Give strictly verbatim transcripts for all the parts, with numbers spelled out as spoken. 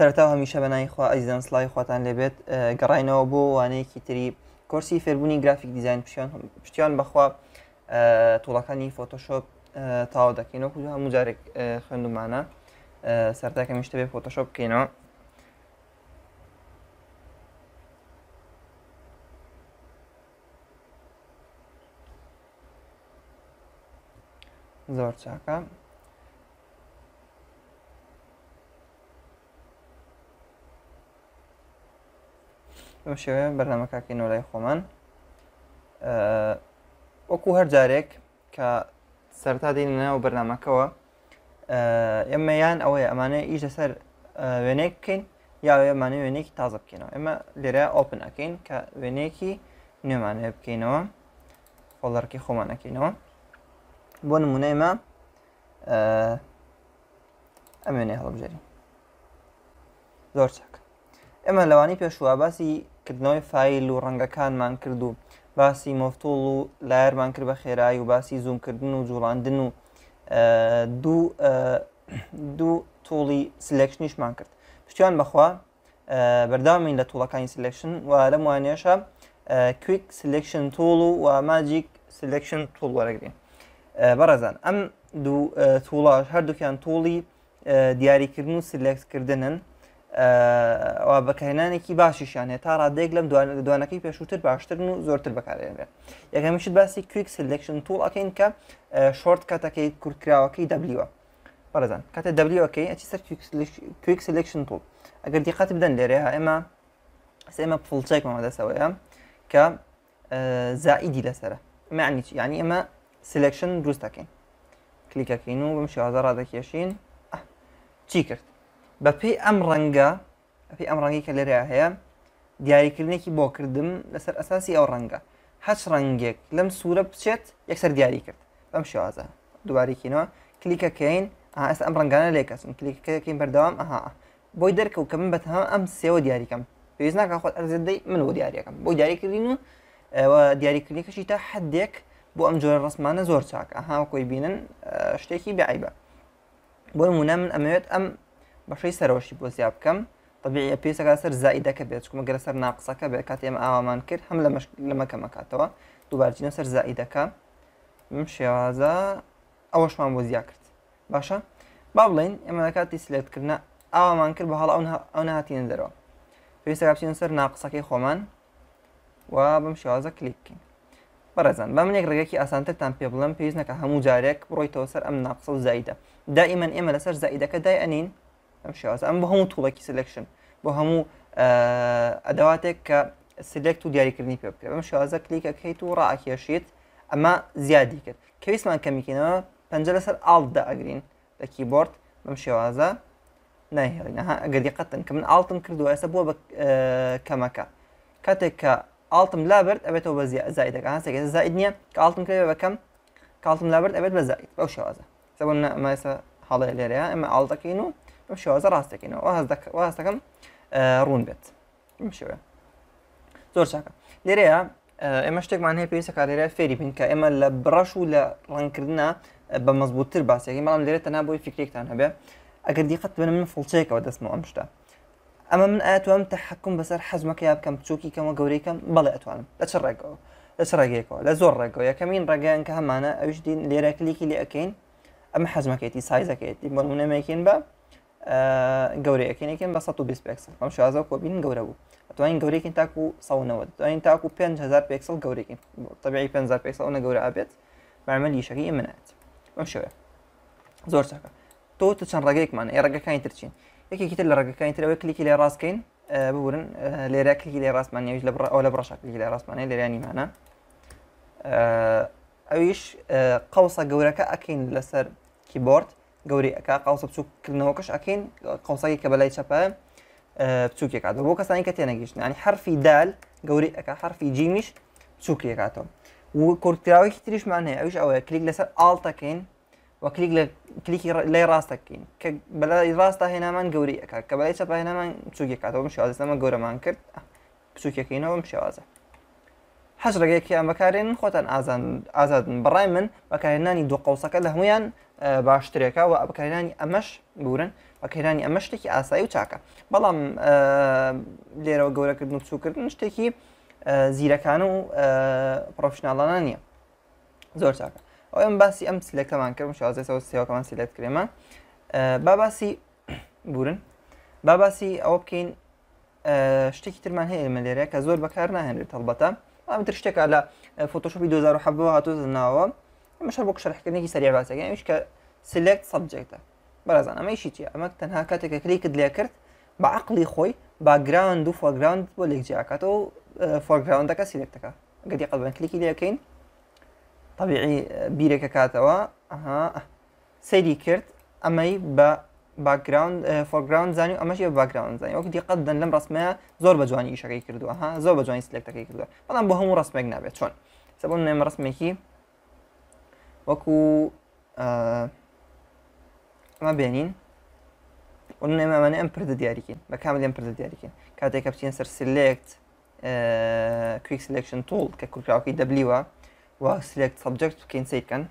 سەرەتا هەمیشە بەناوی خوا ئەزیزان سڵاوی خواتان لێبێت گەڕاینەوە بۆ وانەیەکی تری کۆرسی فێربوونی گرافیک دیزاین پشتیان بەخوا تۆڵەکانی فۆتۆشۆپ تاوا دەکەین وەکو هەموو جارێک خوێندومانە سەرەتا کەمیشتە بێ فۆتۆشۆپ بکەینەوە. زۆر چاکە. بەم شێوەیە بەرنامەکەکەینەوە لای خۆمان وەکو هەر جارێک کە سەرەتا دێنە ناو بەرنامەکەەوە ئێمە یان ئەوەیە ئەمانەیە ئیش لەسەر وێنەیەک بکەین یا ئێمانە وێنەیەکی تازە بکەینەوە. ئێمە لێرە ئۆپن ئەکەین کە وێنەیەکی نوێمانەیە بکەینەوە فۆڵدەرەکەی خۆمان ئەکەینەوە. بۆ نمونە ئێمە ئەم وێنەیە هەڵبژێرین. زۆر چاکە. ئێمە لەوانی پێشوە باسی کردنەوەی فایل و ڕەنگەکانمان کرد و باسی مۆفتوڵ و لایەرمان کرد بە خێرایی و باسی زوومکردن و جوڵاندن و دوو دوو تۆڵی سلێکشنیشمان کرد. پشتیوان بەخوا بەرداوامین لە تۆڵەکانی سلێکشن و لەم وانەیەشە کویک سلێکشن تۆڵ و ماجیک سلێکشن تۆڵ وەرەگرین. بەڕێزان ئەم دوو تۆڵاش هەردووکیان تۆڵی دیاریکردن و سلێکتکردنن و بەکارهێنانێکی باشیشان هەیە تا ڕادەیەک لەم دوانەکەی پێشووتر باشترن و زۆرتر بەکارهێنرێن. یەکەمیشت باسی کویک سلێکشن تۆڵ ئەکەین کە شۆرت کاتەکەی کورتکراوەکەی دەبلیوە. بەڕێزان کاتێ دەبلیو ئەکەی ئەچی سەر کویک سلێکشن تۆڵ. ئەگەر دیقەت بدەن لێرەیە ئێمە ئێمە فڵچێکمەوە دەسەوەیە کە زائیدی لەسەرە. معنی چی؟ یعنی ئێمە سلێکشن دروست دەکەین. کلیکەکەین و بەم شێوازە ڕادەکێشین. چی کرد؟ بەپێی ئەم ڕەنگە بەپێی ئەم ڕەنگی کە لێرە هەیە دیاریکردنێکی بۆ کردم لەسەر ئەساسی ئەو ڕەنگە. هەچ ڕەنگێک لەم سوورە بچێت یەکسەر دیاری کرد. بەم شێوازە دووبارێکینەوە کلیکەکەین ئێستا ئەم ڕەنگانە لێکەچن کلیکەکەین بەردەوام ئەها بۆی دەرکەوت کە من بەتەمام ئەم سێوە دیاریکەم. پێویست ناکە خۆت ئەرزێدەی من بۆ دیاریەکەم بۆی دیاریکردین و دیاریکردنیەکەشی تا حەدێک بۆ ئەم جۆرە ڕسمانە زۆر چاکە. ئەها وەکۆی بینن شتێکی بێعیبە. بۆ نمونە من ئەمەوێت ئەم بەشەی سەرەوەشی بۆ زیاد بکەم طبیعیە پێویستە سەر زائیدەکە بێت چکە مەگەرە سەر ناقسەکە بێت کاتی ئێمە ئاوامان کرد هەم لە مەکەمەکاتەوە دووبارچینە سەر زائیدەکە بم شێوازە ئەوەشمان بۆ زیاد کرد. باشە با بڵێن ئێمە لە کاتی سلێکتکردنە ئاوامان کرد بە هەڵ ئەو نهاتینە دەرەوە پێویستە بچینە سەر ناقسەکەی خۆمان و بم شێوازە کلیک بکەین. بەڕێزان با من یەک ڕێگەیەکی ئاسانترتان پێ بڵێم پێویست نەکە هەموو جارێک بڕۆیتەوە سەر ئەم ناقسە و زائیدە دائیمەن ئێمە لەسەر زائیدەکە دای ئەنین ئەم شێوازە ئەم بۆ هەموو توڵێکی سلێکشن بۆ هەموو ئەدەواتێک کە سلێکت و دیاریکردنی پێ بکرێت بەم شێوازە کلیکەکەیت و ڕائەکێشیت ئەمە زیادی کرد. کە ویستمان کەمیکەینەوە پەنجە لەسەر ئاڵتدا ئەگرین لە کیبۆرد بەم شێوازە ناهێڵین. ئەگەر دیقەتن کە من ئاڵتم کردووە ئێستا بۆ بە کەمەکە کاتێک کە ئاڵتم لابرد ئەبێتەوە بە زائیدەکە هەستێک زائید نییە کە ئاڵتم کردێت بەکەم کاڵتم لابرد ئەبێت بە زائید بەو شێوازە سەبوون ئەمە ئێستا هەڵەیە لێرەیە ئێمە ئاڵتەکەین و بەم شێوازە ڕاستەکەینەوە و هەستەکەم ڕوون بێت. بەم شێوەیە زۆر چاکە. لێرەیە ئێمە شتێکمان هەیە پێویستە کە لێرە فێری بین کە ئێمە لە بڕەش و لە ڕەنگکردنە بە مەزبووتتر باسێکی بەڵام لێرە تەنها بۆی فکرێکتان هەبێ ئەگەر دیقەت بنە من فڵچەیەکەوە دەستمەوە ئەم شتە ئەمە من ئەتوانم تەحەکوم بەسەر حەزمەکە یا بکەم بچووکی کەمە گەورەیکەم بەڵێ ئەتوانم لە چ ڕێگەوە لە چ ڕێگەیەکەوە لە زۆر ڕێگەوە یەکەمین ڕێگەیان کە هەمانە ئەویش دین لێرە کلیکی لێ ئەەکەین ئەمە حەزمەکەیەتی سایزەکەیەتی بۆ نمونەمەکەین بە گەورەیەکەینەکەین بە سەد و بیست پێکسڵ بەم شێوازە کۆبین گەورە بوو ئەتوانین گەورەیەکین تاکو سەد و نەوەت دەتوانین تاکو پێنج هەزار پێکسڵ گەورەیەکین تەبیعی پێنج هەزار پێکسڵ ئەوە گەورە ئابێت بەعمەلی ئیشەکەی ئێمە نایەت. بەم شێوەیە زۆر چاکە. تۆ تە چەند ڕێگەیەکمانە ێ ڕێگەکانی ترچین یەکێکی تر لە ڕێگەکانی تر ئەوەی کلیکی لێ ڕاستکەین ببورن لێرە کلیکی لێ ڕاستمان نێویش لە ئەو لە بڕەشە کلیکی لێ ڕاستمانەیە لێرانیمانە ئەویش قەوسە گەورەکە ئەکەین لەسەر کیبۆرد گەوری ئەکا قەوسە بچووکردنەوەکەش ئەکەین قەوسەکی کە بەلای چەپە بچووکێکاتەوە بۆ کەسانی کە تێنەگەیشتن ینی حرفی دال گەوری ئەکا حرفی جیمیش بچووکێکاتەوە و کورتراوێکی تریشمان هەیە ئەویش ئەوەیە کلیک لەسەر ئاڵتەکەین و کلیک لە کلیکی لای ڕاستەکەین کە بەلای ڕاستە هێنامان گەوری ئەکا کە بەلای چەپە هێنامان بچووکێکاتەوە بم شێوازە ئەمە گەورەمان کرد بچووکەکەینەوە بم شێوازە. هەش ڕێگەیەکی ئەم بەکارێنن خۆتان ئازادن بەڕای من بەکارهێنانی دوو قەوسەکە لە هەمویان باشترێکە و بەکارهێنانی ئەمەش بورن وەکەیرانی ئەمە شتێکی ئاسایی و چاکە بەڵام لێرەوە گەورەکردن و بچووکردن شتێکی زیرەکانە و پرۆفشناڵانە نییە زۆر چاکە ئەو ئەم باسی ئەم سلێکتەمان کردم شازێسەوە سێوەکەمان سلێکت کرێمە با باسی بورن با باسی ئەوە بکەین شتێکی ترمان هەیە لەمە لێرەیە کە زۆر بەکار ناهێنرێت هەڵبەتە ئەمتر شتێکە لە فۆتۆشۆپی دوو هەزار و سەد هاتووە ناوە ئەمە شەر بۆ شەرحکردنێکی سەریع باسەکە ئەویش کە سلێکت سەبجەکتە بەڕێزان ئەمەیشی چیە ئەمە تەنها کاتێکە کلیکت لێ کرد بە عەقڵی خۆی باگراوند و فۆرگراوند بۆ لێکجیاکاتەوە فۆرگراوندەکە سلێکتەکە گەدی قەڵبەن کلیکی لێەکەین طبیعی بیرێکە کاتەوە ئەها سەیری کرد ئەمەی بە باکگراوند فۆرگراوند زانی و ئەمەشی بە باکگراوند زانی وەک دیقەت دەن لەم ڕسمەیە زۆر بە جوانی ئیشەکەی کردووە ها زۆر بە جوانی سلێکتەکەی کردووە بەڵام بۆ هەموو ڕسمێک نابێت چۆن سەبوون نێمە ڕسمێکی وەکو ئەمە بێنین ونێمە ئەمانە ئەم پردە دیاریکەین بە کامل ئەم پردە دیاریکەین کاتێک کە بچین سەر سلێکت کویک سلێکشن تۆڵ کە کورکراوەکەی دەبلیوە و سلێکت سەبجەکت بکەین سیرکەن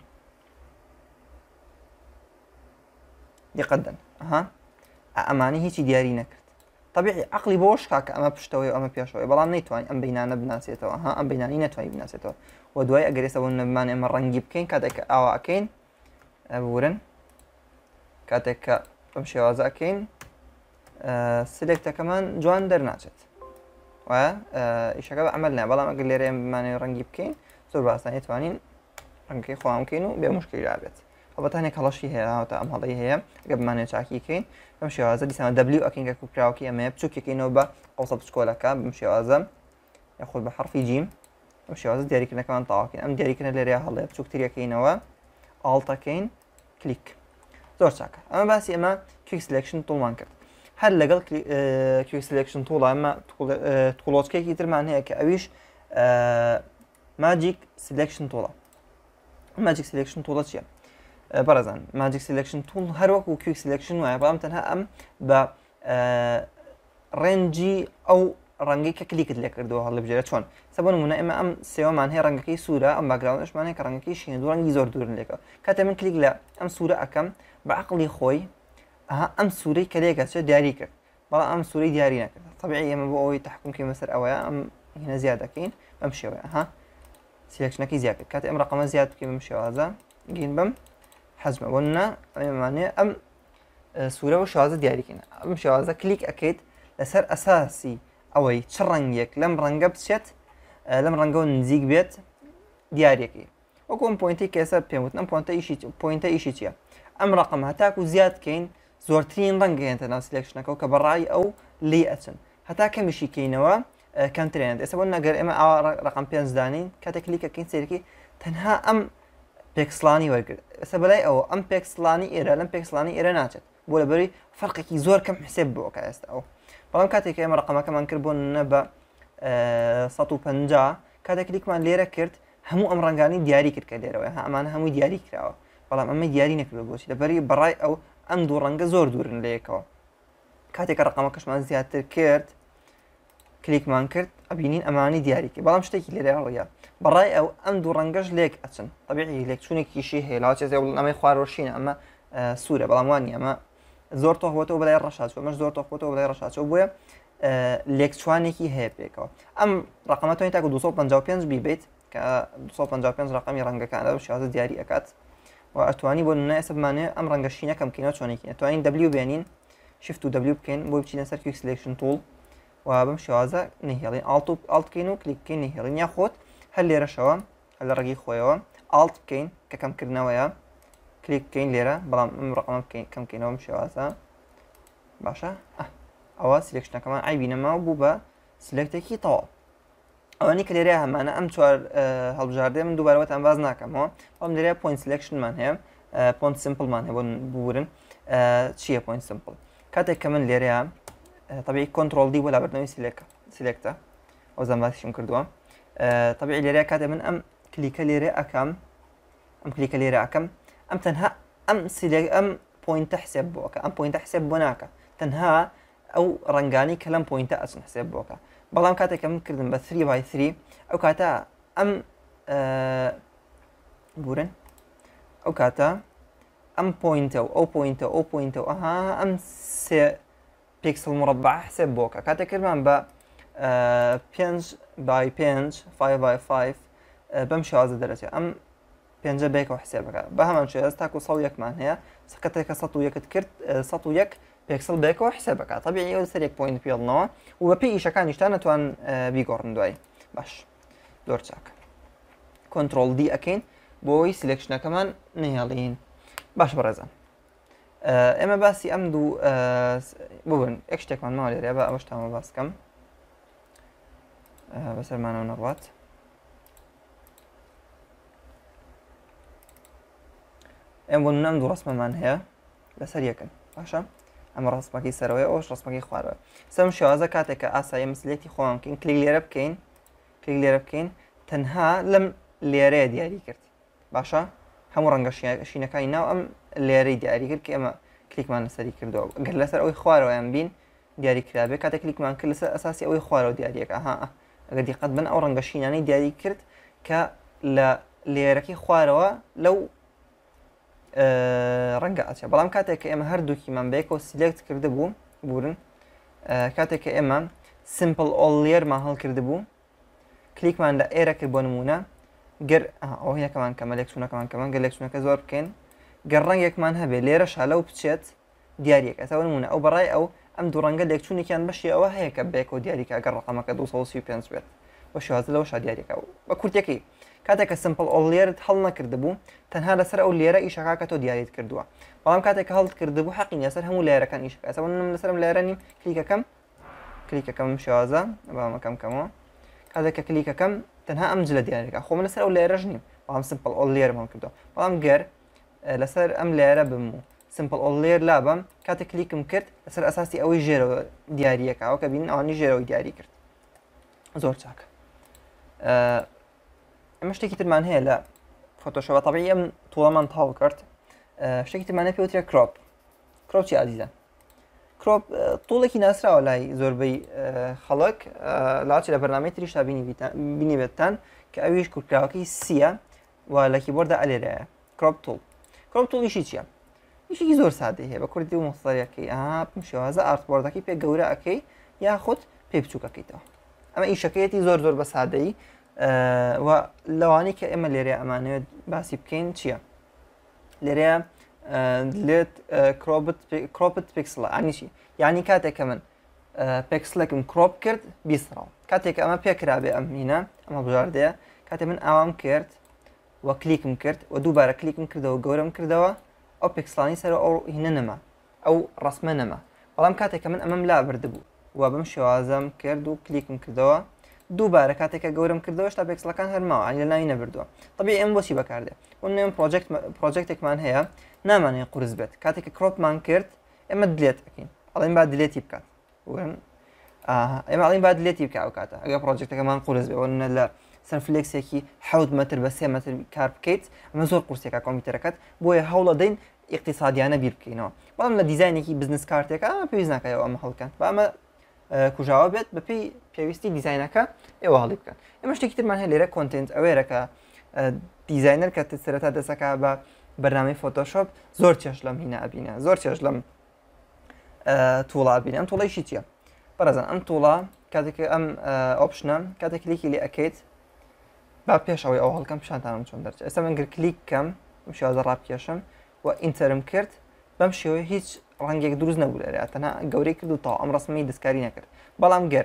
دیقەت دەن ئەها ئەمانە هیچی دیاری نەکرد طبیعی عەقڵی بۆش کاکە ئەمە پشتەوەی ئەمە پێشەوەی بەڵام نەیتوانین ئەم بەینانە بناسێتەوە ها ئەم بەینانی نەتوانین بناسێتەوە و دوای ئەگەر ئێستا بۆ نەبمانێ ئەمە ڕەنگی بکەین کاتێک کە ئاوا ئەکەین بورن کاتێک کە بەم شێوازە ئەکەین سلێکتەکەمان جوان دەرناچێت وایە ئیشەکە بە عەمەل نایە بەڵام ئەگەر لێرە بمانێ ڕەنگی بکەین زۆر بەئاسانی دەتوانین ڕەنگەکەی خۆمان بکەین و بێ موشکیل رابێت هەڵبەتانێک هەڵەشی هەیە هاوتا ئەم هەڵەی هەیە ئەگەر بمانێت چاکی بکەین بەم شێوازە دیسانە دەبلیو ئەکەین کە کوکراوەکەی ئەمەیە بچووکەکەینەوە بە قەوسە بچکۆلەکە بەم شێوازە یاخود بە حرفی جیم بەم شێوازە دیاریکردنەکەمان تەواوکەین ئەم دیاریکردنە لێرەیە هەڵەیە بچووکتریەکەینەوە ئاڵتەکەین کلیک زۆر چاکە ئەمە باسی ئەمە کویک سلێکشن تۆڵمان کرد هەر لەگەڵ کویک سلێکشن تۆڵە ئەمە توڵۆچکێکی ترمان هەیە کە ئەویش ماجیک سلێکشن تۆڵە ماجیک سلێکشن تۆڵە چییە بەڕێزان ماجیک سلێکشن تۆڵ هەروەکو کویک سلێکشن وایە بەڵام تەنها ئەم بە ڕێنجی ئەو ڕەنگەی کە کلیکت لێ کردەوە هەڵبژێرە چۆن سە بۆ نمونە ئێمە ئەم سێوەمان هەیە ڕەنگەکەی سوورە ئەم باگراوندەشمان هەیە کە ڕەنگەکەی شینە دوو ڕەنگی زۆر دوورن لێکەوە کاتێ من کلیک لە ئەم سوورە ئەەکەم بە عەقڵی خۆی ئەها ئەم سوورەی کە لێکە چێت دیاری کرد بەڵام ئەم سوورەی دیاری نەکرد طبیعی ئێمە بۆ ئەوەی تەحکومکەین بەسەر ئەوەیە ئەم هینە زیاد دەکەین بەم شێوەیە ها سلێکشنەکەی زیاد کرد کاتێ ئەم ڕقەمە زیاد بکەین بەم شێوازە گین بەم حەزمە بۆنە ئەمانێ ئەم سوورە و شێوازە دیاریکەین ئەم شێوازە کلیک ئەکەیت لەسەر ئەساسی ئەوەی چ ڕەنگێک لەم ڕەنگە بچێت لەم ڕەنگە و نزیک بێت دیارەکەی وەکو ئەم پۆینتی کە ئێستا پێم وتن ئەم پۆینتە ئیشی پۆینتە ئیشی چییە ئەم ڕقم هەتاکو زیاد بکەین زۆرترین ڕەنگەیەنتە ناو سلێکشنەکە و کە بەڕای ئەو لێ ئەچن هەتا کەمیشی کەینەوە کەمترێنێت ئێستا بۆ نەگەر ئێمە ئاوا ڕقم پێنج دانین کاتێک کلیکەکەین سەیرەکەی تەنها ئەم پێکسڵانی وەرگرت ئێستا بەلای ئەوە ئەم پێکسڵانی ئێرە لەم پێکسڵانی ئێرە ناچێت بۆ لەبەری فەرقێکی زۆر کەم حسێب بۆکە ئێستا ئەو بەڵام کاتێک ئێمە ڕقەمەکەمان کرد بۆ نە بە سەد و پەنجا کاتێک کلیکمان لێرە کرد هەموو ئەم ڕەنگانی دیاری کرد کە لێرەوەی ها ئەمانە هەمووی دیاری کراوە بەڵام ئەمە دیاری نەکردو بۆچی لەبەری بەڕای ئەو ئەم دوو ڕەنگە زۆر دوورن لەیەکەوە کاتێک کە ڕقەمەکەشمان زیاتر کرد کلیکمان کرد ئەبینین ئەمانی دیاری کرد بەڵام شتێکی لێرە ڕیا بەڕای ئەو ئەم دوو ڕەنگەش لێک ئەچن طبیعی لێکچوونێکیشی هەیە لاوەچێ ئەمەی خوارۆشینە ئەمە سوورە بەڵام وانی ئەمە زۆر تۆخبووەوە بەلای ڕەشاچوە ئەمەش زۆر تۆخبووەوە بەلای ڕەشاچوە بۆیە لێکچوانێکی هەیە پێکەوە ئەم ڕقەمە تۆی تاکو دووسەد و پەنجا و پێنج بیبێت کە دووسەد و پەنجا و پێنج ڕقەمی ڕەنگەکانە شێوازە دیاری ئەکات و ئەتوانی بۆ نمونە ئێستا بمانێ ئەم ڕەنگە شینەکەم بکەینەوە چۆنێکی ئەتوانین دەبلیو بێنین شیفت و دەبلیو بکەین بۆ بچینە سەر کویک سلێکشن تۆڵ و بەم شێوازە نەهێڵین ئاڵت و ئاڵت بکەین و کلیک بکەین نەهێڵین یاخۆت هەر لێرەشەوە هەر لە ڕێگەی خۆیەوە ئاڵت بکەین کە کەمکردنەوەیە کلیک بکەین لێرە بەڵام ئەم ڕقەمە بکەین کەم بکەینەوە بەم شێوازە باشە ئەوە سلێکشنەکەمان ئایبی نەماوە بوو بە سلێکتێکی تەواو ئەوەنی کە لێرە هەمانە ئەم چوار هەڵبژاردێ من دووبارەوەتان باز ناکەمەوە بەڵام لێرە پۆینت سلێکشنمان هەیە پۆینت سیمپڵمان هەیە بۆ بورن چییە پۆینت سیمپڵ کاتێک کە من لێرەیە طبیعی کۆنتڕۆڵ دی بۆ لابردنەوەی سلێکە سلێکتە ئەو زەم باسیشم کردووە طبیعی لێرەیە کاتێ من ئەم کلیکە لێرە ئەکەم ئەم کلیکە لێرە ئەکەم ئەم تەنها ئەم سلێک ئەم پۆینتە حسێب بۆکە ئەم پۆینتە حسێب بۆ ناکە تەنها ئەو ڕەنگانی کە لەم پۆینتە ئەچن حسێب بۆکە بەڵام کاتێک من کردم بە سری بای سری ئەو کاتە ئەم بورن ئەو کاتە ام بوينت او بوينت او بوينت او اها ام سي بيكسل مربع حساب بوكا كاتي كرمان با بينج باي بينج خمسة باي خمسة بمشي هذا درجة ام بينج بيك وحسابك بهمان شيء استاكو صويك مان هي سكتك سطو يك تكرت سطو يك بيكسل بيك وحسابك طبيعي يوصل يك بوينت بيضنا وبي ايش كان يشتغل توان بيقارن دواي باش دور تاك كنترول دي اكين بوي سيلكشن كمان نهالين باش برزان أه اما باسي امدو أه بوبن اكشتك من مالي ريبا باش تمام باس كم أه بس المانا ونروات ام بون نمدو رسمه من هي بس هريكن باشا اما رسمكي سروي اوش رسمكي خوارو سم شوازه كاتك اساي مسليتي خوان كين كليك ليره بكين كليك ليره بكين تنها لم ليره ديالي كرت باشا همو رنگا شینەکانی ناو ئەم لێرەی دیاری کرد کە ئێمە کلیکمان لەسەری کردەوە گەر لەسەر ئەوەی خوارەوەیان بین دیاری کرابێ کاتێک کلیکمان کرد لەسەر ئەساسی ئەوەی خوارەوە دیاریەکە ئەها ئەگەر دیقەت بن ئەو ڕەنگە شینانەی دیاری کرد کە لە لێرەکەی خوارەوە لەو ڕەنگە ئەچێ بەڵام کاتێک کە ئێمە هەردووکیمان بەیەکەوە سیلێکت کرده بوو بورن کاتێک کە ئێمە سیمپل ئۆڵ لێرمان هەڵکرده بوو کلیکمان لە ئێرە کرد بۆ نمونە گەر ئەو هەیەکەمان کەمە لێکسونەکەمان کەمان گەر لێکسونەکە زۆر بکەین گەر ڕەنگێکمان هەبێ لێرەش هەلەو بچێت دیاریەکە ئەسا نمونە ئەو بەڕای ئەو ئەم دوو ڕەنگە لێکچوونێکیان بەشی ئەوە هەیە کە بێکەوە دیاریکە ئەگەر ڕقەمەکە دوو سەد و سی و پێنج بێت بە شێوازە لەوەشا دیاریەکە بە کورتێکی کاتێک کە سمپل ئۆڵ لێرت هەڵ نەکرده بوو تەنها لەسەر ئەو لێرە ئیشەکە کە تۆ دیاریت کردووە بەڵام کاتێک کە هەڵت کرده بوو حەقی لەسەر هەموو لێرەکان ئیشەکە ئەسا لەسەرم لێرە نیم کلیکەکەم کلیکەکەم شێوازە بەڵامەکەم کەمەوە کاتێک کە کلیکەکەم تەنها ئەم جلە دیاریەکە خۆ من لەسەر ئەو لێرەش نیم بەڵام سمپل ئۆڵ لێرمان کردەوە بەڵام گەر لەسەر ئەم لێرە بم و سمپل ئۆڵ لێر لابم کاتێک کلیکم کرد لەسەر ئەساسی ئەوەی ژێرەوە دیاریەکە ئەو کە بینن ئەوانی ژێرەوەی دیاری کرد زۆر چاکە ئەمە شتێکی ترمان هەیە لە فۆتۆشۆپ تەبیعی ئەم تووڵەمان تەواو کرد شتێکی ترمانە پێوترێ کڕۆپ کڕۆپ چی ئازیزە کڕۆپ تووڵێکی ناسراوە لای زۆربەی خەڵک لاچی لە بەرنامەی تریشتا بینیبێتتان کە ئەویش کورتکراوەکەی سیە و لە کیبۆردا ئەلێرەیە کڕۆپ توڵ کڕۆپ توڵ ئیشی چییە؟ ئیشێکی زۆر سادەی هەیە بە کوردی و مۆستەریەکەی ئاها پم شێوازە ئارتبۆردەکەی پێ گەورە ئەەکەی یاخود پێ بچووکەکەیتەوە ئەمە ئیشەکەیەتی زۆر زۆر بە سادەی و لەوانی کە ئێمە لێرە ئەمانەوێت باسی بکەین چییە؟ لێرەیە دلێت کڕۆپت پێکسڵە ئانی چی؟ یعنی کاتێک کە من پێکسلێکم کڕۆپ کرد بیسڕەوە کاتێک ئەمە پێکرابێ ئەم هینە ئەمە بژاردەیە کاتێک من ئاوام کرد و کلیکم کرد و دووبارە کلیکم کردەوە گەورەم کردەوە ئەو پێکسڵانی سەر ئەو هینە نەما ئەو ڕسمە نەما بەڵام کاتێک کە من ئەمەم لا بردبوو و بەم شێوازەم کرد و کلیکم کردەوە دووبارە کاتێکە گەورم کردەوە شتا پێکسڵەکان هەرماوە ئەنی لە ناوی نەبردووە طبیعی ئەم بۆچی بەکاردێ نوێم پرۆجێکتێکمان هەیە نامانەیە قورس بێت کاتێککە کڕۆپمان کرد ئێمە دلێت ئەکەین ئەڵێن با دلێتی بکات ئێمە ئەڵین با دلێتی بکە ئەو کاتە ئەگەر پرۆجێکتەکەمان قورس بێ نە لە سەرفلێکسێکی حەوت مەتر بە سێ مەتر کار بکەیت ئەمە زۆر قورسێکە کۆمپیوتەرەکەت بۆیە هەوڵە دەین اقتصادیانە بیر بکەینەوە بەڵام لە دیزاینێکی بزنس کارتێکە ئەمە پێویست ناکەیەوە ئەمە هەڵکەن بە ئەمە کوژاوە بێت بەپێی پێویستی دیزاینەکە ئێوە هەڵی بکەن ئێمە شتێکی ترمان هەیە لێرە کۆنتنت ئەوێرەکە دیزاینەر کە سەرەتا دەسەکە بە بەرنامەی فۆتۆشۆپ زۆر چێش لەم هینە ئەبینە زۆر چێش لەم تووڵە ئەبینە ئەم تووڵەیشی چییە؟ بەڕێزان ئەم تووڵە کاتێک ئەم ئۆپشنە کاتێک کلیکی لێ ئەکەیت با پێش ئەوەی ئەو هەڵکەم پیشانتانم چۆن دەرچێت ئێستا من گر کلیک کەم ئەم شێوازە ڕابکێشم و ئینتەرم کرد بەم شێوەیە هیچ ڕەنگێک دروست نەبوو لێرە تەنها گەورەی کرد و تاو ئەم ڕسمی دەستکاری نەکرد بەڵام گەر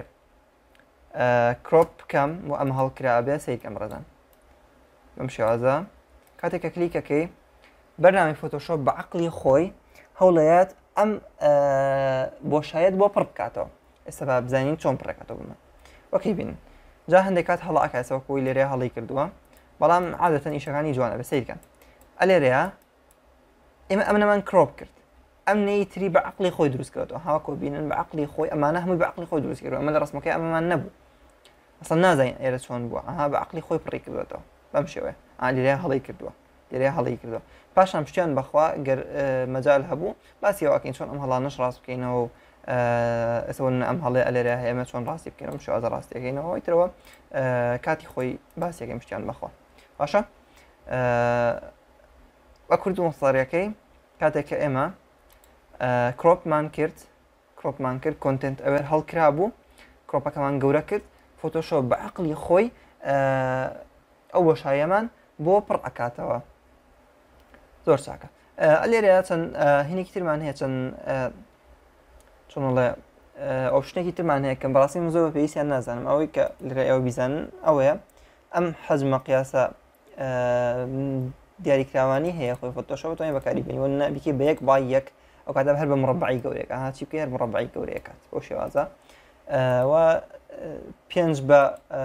کڕۆپ بکەم و ئەم هەڵکرابێ سەیکەم ڕەزان بەم شێوازە کاتێککە کلیکەکەی بەرنامەی فۆتۆشۆپ بە عەقڵی خۆی هەوڵەیەت ئەم بۆشایەت بۆ پڕ بکاتەوە ئێستا با بزانین چۆن پڕەکاتەوە بمە وەکەی بینن جا هەندێک کات هەڵە ئەکاتەوە کۆی لێرەیە هەڵی کردووە بەڵام عادەتەن ئیشەکانی جوانە بە سیرکەن ئەلێرەیە ئێمە ئەم نەمان کڕۆپ کرد ئەم نەیتری بە عەقڵی خۆی دروست کردەوە هاوکۆ بینن بە عەقڵی خۆی ئەمانە هەمووی بە عەقڵی خۆی دروست کردەوە ئەمە لە ڕسمەکەی ئەمەمان نەبوو ئەسڵ نازانین ئێرە چۆن بووە ئەها بە عەقڵی خۆی پڕی کردوێتەوە بەم شێوەیە لێرەیە هەڵی کردووە لێرەیە هەڵی کردووە پاشان پشتیان بەخوا گەر مەجال هەبوو باسی ئەوەکەین چۆن ئەم هەڵانەش ڕاست بکەینەوە و ئێسەون ئەم هەڵێ ئەلێرە هەیە ئێمە چۆن ڕاستی بکەین ئەم شێوازە ڕاستیەکەینەوە ئیترەوە کاتی خۆی باسیەکەین پشتیان بەخوا باشە بە کورد و مۆستەریەکەی کاتێک کە ئێمە کڕۆپمان کرد کڕۆپمان کرد کۆنتنت ئەوێ هەڵکرا بوو کڕۆپەکەمان گەورە کرد فۆتۆشۆپ بە عەقڵی خۆی ئەو بۆشاییەمان بۆ پڕ ئەکاتەوە زۆر چاکە. لێرەیە چەند هینێکی ترمان هەیە چەند چۆنڵێ ئۆپشنێکی ترمان هەیە کەم بەڕاستی من زۆر پێویستیان نازانم ئەوەی کە لێرە ئێوە بیزانن ئەوەیە ئەم حەجمە قیاسە دیاریکراوانی هەیە خۆی فۆتۆشۆپ بتوانین بەکاری بێنین وە نابیکێ بە یەک با یەک ئەو کاتە هەر بە مڕەبعی گەورەیەک ئاها چی بکەی هەر مڕەبعی گەورەیە کات بۆ شێوازە و پێنج بە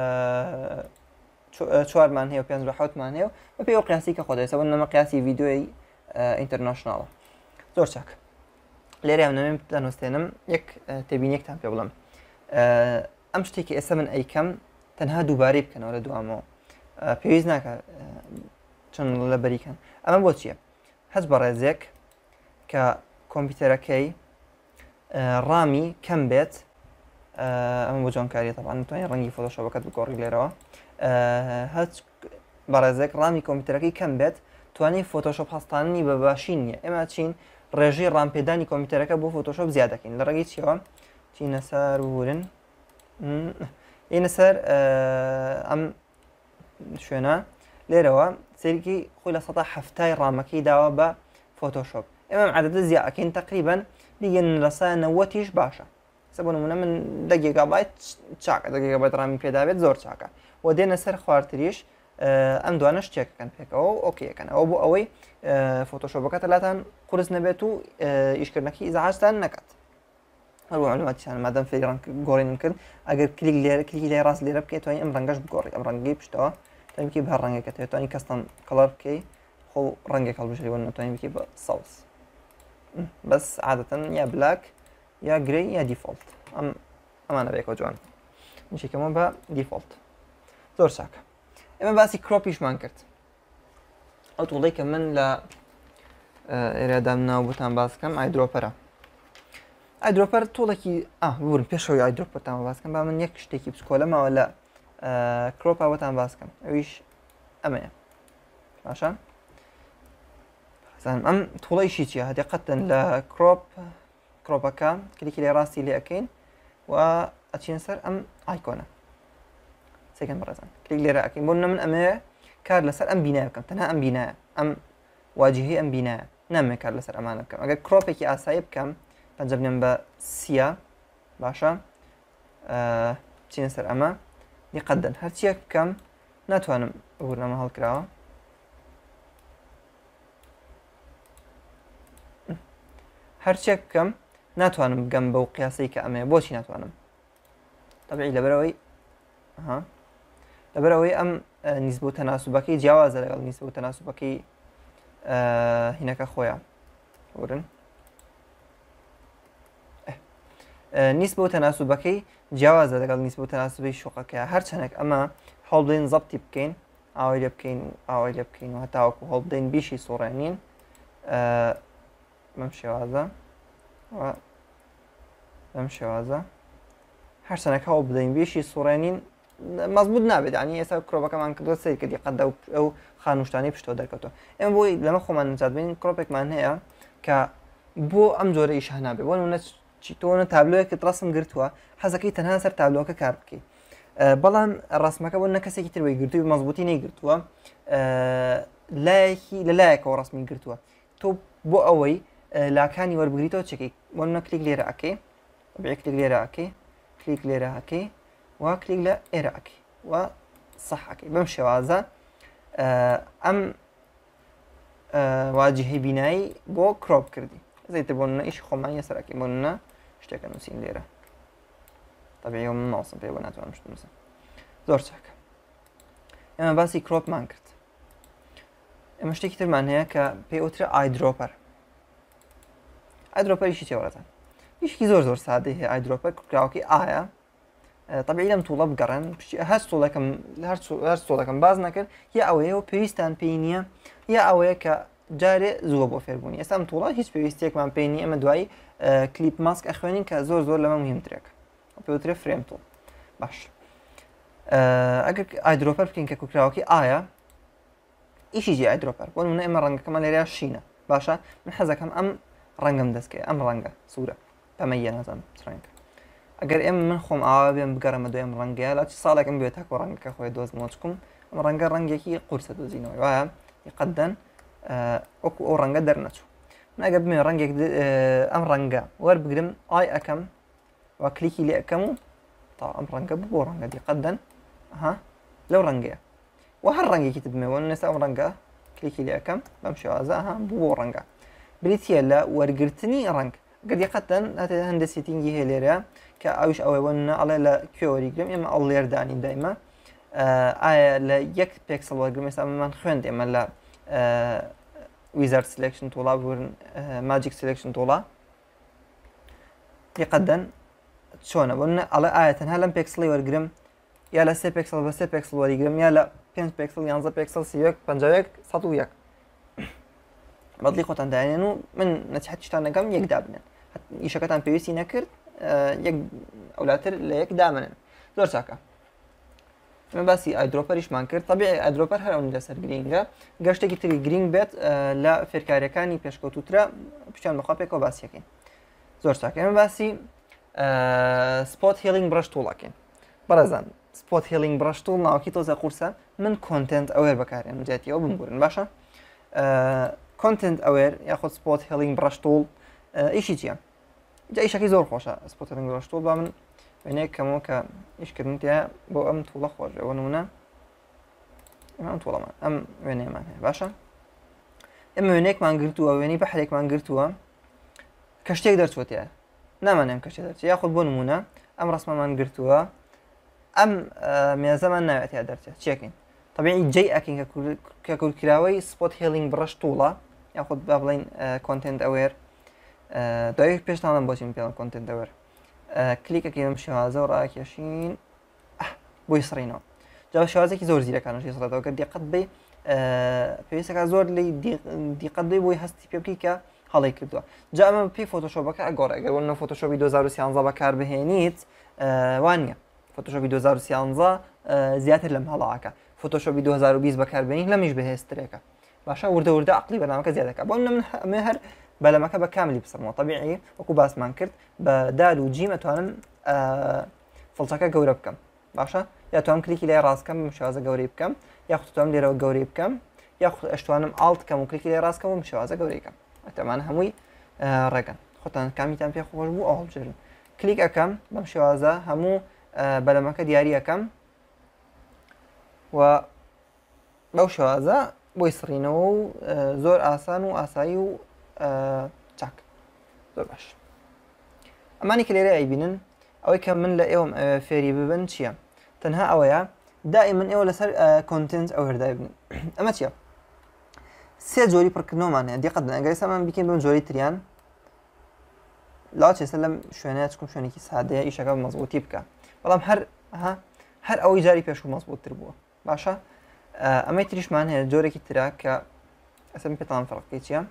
چوارمان هەیە و پێنج بە حەوتمان هەیە و پێی ئەو قیاسی کە خۆ دەوێتەوە نەمە قیاسی ڤیدیۆی ئینتەرناشناڵە زۆر چاک. لێرە نەمێم دەنووسێنم یەک تێبینیەکتان پێ بڵم ئەم شتێکی ئێستا من ئەیکەم تەنها دووبارەی بکەنەوە لە دوامەوە پێویست ناکات چەند لە بەریکەن ئەمە بۆ چییە؟ هەست بە ڕێزێک کە کۆمپیوتەرەکەی ڕامی کەم بێت ئەمە بۆ جۆنکاریە تەبعاً نتوانین ڕەنگی فۆتۆشۆپەکەت بگۆڕی لێرەوە هەست بە ڕێزێک ڕامی کۆمپیوتەرەکەی کەم بێت توانین فۆتۆشۆپ هەستاننی بە باشی نییە ئێمە چین ڕێژەی ڕامپێدانی کۆمپیوتەرەکە بۆ فۆتۆشۆپ زیاد دەکەین لە ڕێگەی چیەوە چینە سەر بورن ئینە سەر ئەم شوێنە لێرەوە سەرکی خۆی لە سەدا هەفتای ڕامەکەی داوە بە فۆتۆشۆپ ئێمە عەدەدە زیادەکەین تقریبەن دیگەن لە سە نەوەتیش باشە سە بۆ نمونە من دە گیگابایت چاکە دە گیگابایت ڕامی پێدابێت زۆر چاکە و دێنە سەر خواردتریش ئەم دوانە شتێکەکەن پێکەوە ئۆکیەکەن ئەوە بۆ ئەوەی فۆتۆشۆپەکە تەلاتان قورس نەبێت و ئیشکردنەکەی ئیزعاجتان نەکات هەروە معلوماتیشان مادەم فێری ڕەنگ گۆڕینم کرد ئەگەر کلیک لێرە کلیکی لێ ڕاست لێرە بکەیت توانین ئەم ڕەنگەش بگۆڕی ئەم ڕەنگەی پشتەوە توانین بە هەر ڕەنگێکە توانین کەستەم کەڵەر بکەی خۆ ڕەنگێک هەڵبژێری ناتوانین بکەی بە سەوز بەس عادەتەن یا بلاک یا گرەی یا دیفۆڵت ئەم ئەمانە بێکەوە جوان نشێکەمە بە دیفۆڵت زۆر چاکە. ئێمە باسی کڕۆپیشمان کرد ئەو توڵەی کە من لە ئێرەدام ناو بۆتان باسکەم ئایدرۆپەرە ئایدرۆپەر تۆڵێکی بورن پێشەوەی ئایدرۆپەرتان باسکەم با من یەک شتێکی پسکۆلەمەوە لە کڕۆپاوەتان باسکەم ئەویش ئەمەیە باشە ئەم توڵەیشی چیە هەدیقەتەن لە کڕۆپ کڕۆپەکە کلیکی لێ ڕاستی لێ ئەەکەین و ئەچین سەر ئەم ئایکۆنە سێکەن بەڕێزان کلیک لێرە ئەەکەین بۆ من ئەمەیە کار لەسەر ئەم بینایە بکەم تەنها ئەم بینایە ئەم واجهەی ئەم بینایە نامێ کار لەسەر ئەمانە بکەم ئەگەر کڕۆپێکی ئاسایی بکەم پەنجە بنێم بە سیە باشە چینە سەر ئەمە دیقەتدەن هەرچیەک بکەم ناتوانم بورنەمە هەڵکراوە هەرچێک بکەم ناتوانم بگەم بەو قیاسەی کە ئەمەیە بۆچی ناتوانم تەبیعی لەبەرەوەی لەبەرەوەی ئەم نیسبە و تەناسوبەکەی جیاوازە لەگەڵ نیسبە و تەناسوبەکەی هینەکە خۆیان ورن نیسبە و تەناسوبەکەی جیاوازە لەگەڵ نیسبە و تەناسوبەی شوقەکەیە هەرچەندێک ئەمە هەوڵ بدەین زەبتی بکەین ئاوای لێ بکەین و ئاوای لێ بکەین و هەتاوەکو هەوڵ بدەین بیشی سوڕێنین بەم شێوازە و بەم شێوازە هەرچەندێک هەوڵ بدەین بیشی سوڕێنین مەزبوط نابێت ینی ئێستا کڕۆپەکەمان کردووە سەیر کردی قەدە ئەو خانوشتانی پشتەوە دەرکەوتەوە ئێمە بۆی لەمە خۆمان نجات بین کڕۆپێکمان هەیە کە بۆ ئەم جۆرە ئیش هەنابێت بۆ نمونە تۆنە تابلۆیەکت ڕسم گرتووە حەزەکەی تەنها سەر تابلۆکە کار بکەیت بەڵام ڕسمەکە بۆ نە کەسێکی تر وەی گرتووی مەزبوطی نەیگرتووە لایەکی لە لایەکەوە ڕسمی گرتووە تۆ بۆ ئەوەی لاکانی وەربگریتەوە چێکی بۆ نە کلیک لێرە ئەکەی بێ کلیک لێرە ئەکەی کلیک لێرە ئەکەی و کلیک لە ئێرە ئەکەی و سەح ئەکەی بەم شێوازە ئەم واجهەی بینایی بۆ کڕۆپ کردی زەیتر بۆ نە ئیشی خۆمان یەسەر ئەکەی بۆ نە شتێکە نووسین لێرە تەبیعی من ماوسم پێ بۆ ناتوانم شت بنووسم زۆر چاکە ئێمە باسی کڕۆپمان کرد ئێمە شتێکی ترمان هەیە کە پێی وترە ئایدرۆپەر ئایدرۆپەریشی چێوەڕەتان هیچکی زۆر زۆر سادەی هەیە ئایدرۆپەر کوکراوەکەی ئایا طبعی لەم تووڵە بگەڕێن هەر تۆڵەکەم هەر تۆڵەکەم باز نەکرد یا ئەوەیەوە پێویستان پێی نییە یا ئەوەیە کە جارێ زووە بۆ فێربوونی ئێستا ئەم تووڵە هیچ پێویستێکمان پێی نیە ئەمە دوایی کلیپ ماسک ئەخوێنین کە زۆر زۆر لەمە مهمترێکە پێوترێ فرێم تۆڵ باش ئەگەر ئایدرۆپەر بکەین کە کوکراوەکەی ئایا ئیشی جێ ئایدرۆپەر بۆ نمونە ئێمە ڕەنگەکەمان لێرە شینە باشە من حەزەکەم ئەم ڕەنگەم دەستکەی ئەم ڕەنگە سوورە پەمەیە نەزانم ڕەنگە ئەگەر ئێمە من خۆم ئاوا بێم بگەڕەمە دوێم ڕەنگەیە لاچی ساڵێکم بێت تاکو ڕەنگەکە خۆی دۆزمەوە چکم ئەم ڕەنگە ڕەنگێکی قورسە دۆزینەوەی وایە قەدەن وەکو ئەو ڕەنگە دەرنەچوو من ئەگەر بمێ ڕەنگێک ئەم ڕەنگە وەربگرم ئای ئەەکەم و کلیکی لێ ئەەکەم و تا ئەم ڕەنگە بۆ ڕەنگە دیقەدەن ها لەو ڕەنگەیە و هەر ڕەنگێکی بمێەوە نێستا ئەم ڕەنگە کلیکی لێ ئەەکەم بەم شێوازە ها بوو بۆ ڕەنگە بریتە لە وەرگرتنی ڕنگ گەر دیقەتەن هەندە سێتینگی هەیە لێرە کە ئەوش ئەوەی ئەڵێ لە کوێ وەریگرم ئێمە ئەڵ لێردانی دایمە ئایا لە یەک پێکسڵ وەرگرم ئێستا من خوێند ئێمە لە ویزارد سلێکشن تۆڵا بورن ماجیک سلێکشن تۆڵا دیقەدەن چۆنە بۆ ئەڵێ ئایا تەنها لەم پێکسڵی وەرگرم یا لە سێ پێکسڵ بە سێ پێکسڵ وەریگرم یا لە پێنج پێکسڵ یانزە پێکسڵ سی یەک پەنجا یەک سەد و یەک بەدڵی خۆتان داێنن و من نەچحەت شتان نەکەم یەک دابنێن ئیشەکەتان پێویستی نەکرد یەک ئەولاتر لە یەک دامنن زۆر چاکە من باسی ئایدرۆپەریشمان کرد طبیعی ئایدرۆپەر هەر ئەوەی لەسەر گرینگە گەر شتێکی تری گرینگ بێت لە فێرکاریەکانی پێشکەوتوترە پیشیان بەخوا پێکەوە باسیەکەین زۆر چاکە ئێمە باسی سپۆت هێلینگ برەش تۆڵەکەین بەڕێزان سپۆت هێلینگ برەش تۆڵ ناوەکی تۆزە قورسە من کۆنتنت ئەوێر بەکارێنم جاتیەوە بمبورن باشە کۆنتنت ئەوێر یاخود سپۆت هێلینگ برەش تۆڵ ئیشی چییە؟ جا ئیشەکەی زۆر خۆشە سپۆت هێلینگ برەش تۆڵ با من وێنەیەک کەمەوە کە ئیشکردن تیا بۆ ئەم تووڵە خۆش ئەوە نمونە ئەم تووڵەمان ئەم وێنەیەمان هەیە باشە ئێمە وێنەیەکمان گرتووە وێنەی بەحرێکمان گرتووە کە شتێک دەرچوەتەیە نامانێم کە شتێک دەرچێت یاخود بۆ نمونە ئەم ڕسمەمان گرتووە ئەم مێزەمان ناوێت یا دەرچێت چیەکەین طبیعی جێی ئەکەین کە کورتکراوەی سپۆت هێلینگ برەش تووڵە یاخود با بڵین کۆنتنت ئەوێر دوای پێشتانم بۆچین پێڵم کۆنتنت ئەوێر کلیکەکەی بەم شێوازە و ڕاکێشین بۆی سڕینەوە جا شێوازێکی زۆر زیرەکانشی سڕێتەوە کە دیقەت بێ پێویستەکە زۆر لی دیقەت بێ بۆی هەستی پێ بکەی کە هەڵی کردووە جا ئەمە پێی فۆتۆشۆپەکە ئەگۆڕێ ئەگەر وەنە فۆتۆشۆپی دو هەزار و سیانزە بەکار بهێنیت وان نییە فۆتۆشۆپی دو هەزار و سیانزە زیاتر لەم هەڵاکە فۆتۆشۆپی دو هەزار و بیست بەکاربێنیت لەمیش بەهێزترێکە باشە وردە وردە عەقڵی بەرنامەکە زیادەکە بۆ من ئەمێ هەر بەلەمەکە بە کاملی بسڕمەوە طبیعی وەکو باسمان کرد بە دال و جیم ئەتوانم فڵچەکە گەورە بکەم باشە یا توانم کلیکی لێ ڕاستکەم بەم شێوازە گەورەی بکەم یاخود توانم لێرەوە گەورەی بکەم یاخود ئەشتوانم ئاڵت بکەم و کلیکی لێ ڕاستکەم و بەم شێوازە گەورەی بکەم ئەتەمانە هەمووی ڕێگەن خۆتان کامیتان پێ خۆش بوو ئاڵ بژێرن کلیک ئەەکەم بەم شێوازە هەموو بەلەمەکە دیاری ئەەکەم و بەو شێوازە بۆی سڕینەوە و زۆر ئاسان و ئاسایی و چاک زۆر باش ئەمانی کە لێرە ئەیبینن ئەوەی کە من لە ئێوەم فێری ببن چییە؟ تەنها ئەوەیە دائیمەن ئێوە لەسەر کۆنتنت ئەوەردای بن ئەمە چییە؟ سێ جۆری پڕکردنەوەمان هەیە دیقەتن ئەگەر ئێستامان بیکەین بەم جۆری تریان لاوە چێستا لەم شوێنەیە چکم شوێنێکی سادەیە ئیشەکە مەزبوطی بکە بەڵام هەر هەر ئەوەی جاری پێش و مەزبوطتر بووە باشە ئەمەی تریشمان هەیە جۆرێکی ترا کە ئەسم پێتان فەرقەکەی چییە؟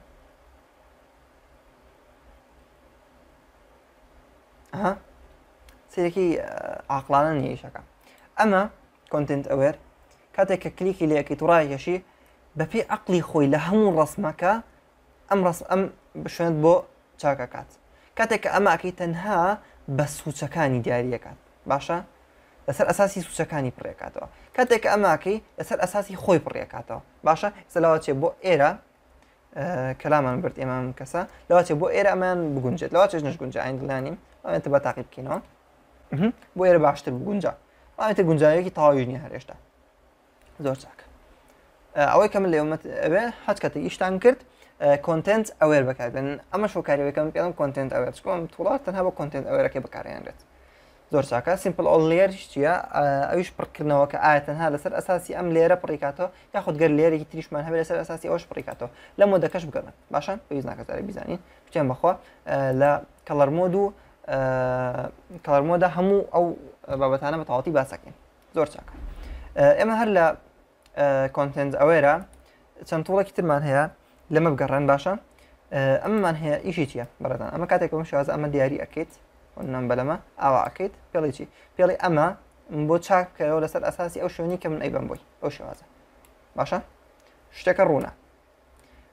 ئەها سیرێکی عاقلانە نییە ئیشەکە ئەمە کۆنتنت ئەوێر کاتێک کە کلیکی لێەکەیت و ڕایکێشی بەپێی عەقڵی خۆی لە هەموو ڕەسمەکە ئەم ڕەسم ئەم شوێنت بۆ چاکەکات کاتێک کە ئەمە ئەکەی تەنها بە سوچەکانی دیاریەکات باشە لەسەر ئەساسی سوچەکانی پڕێکاتەوە کاتێک کە ئەماکەی لەسەر ئەساسی خۆی پڕێکاتەوە باشە سەلاوە چێ بۆ ئێرە کەلامان برد ئێمە کەسە لەوا چێ بۆ ئێرە ئەمان بگونجێت لەوا چێش نەشگونجە ئاین دڵانیم ئەوێتە بە تاقی بکەینەوە بۆ ئێرە باشتر بگونجە ئاوێتە گونجاوێکی تەواویش نییە هەرێشتا زۆر چاکە ئەوەی کە من لێومەت ئەوێ هەچ کاتێک ئیشتان کرد کۆنتنت ئەوێر بەکاربێن ئەمە شۆکاریەکەم پێڵم کۆنتنت ئەوێر چکۆم توڵات تەنها بۆ کۆنتنت ئەوێرەکەی بەکارهێنرێت زۆر چاکە سیمپل ئۆڵ لێرش چییە ئەویش پڕکردنەوە کە ئایا تەنها لەسەر ئەساسی ئەم لێرە پڕیکاتەوە یاخود گەر لێرێکی تریشمان هەبێت لەسەر ئەساسی ئەوش پڕیکاتەوە لە مۆدەکەش بگەڕن باشە پێویست ناکات جارێک بیزانین بچێن بەخوا لە کەڵەر مۆد و کەڵەر مۆدە هەموو ئەو بابەتانە بە تەواوەتی باسەکەین زۆر چاکە ئێمە هەر لە کۆنتنت ئەوێرە چەند توڵێکی ترمان هەیە لەمە بگەڕێن باشە ئەمەمان هەیە ئیشی چییە بەڕێدان ئەمە کاتێک بەم شێوازە ئەمە دیاری ئەکەیت نام بەلەمە ئاوا ئەکەیت پێڵی چی پێڵی ئەمە بۆ چاکەوە لەسەر ئەساسی ئەو شوێنی کە من ئەیبم بۆی ئەو شێوازە باشە شتێکە ڕوونە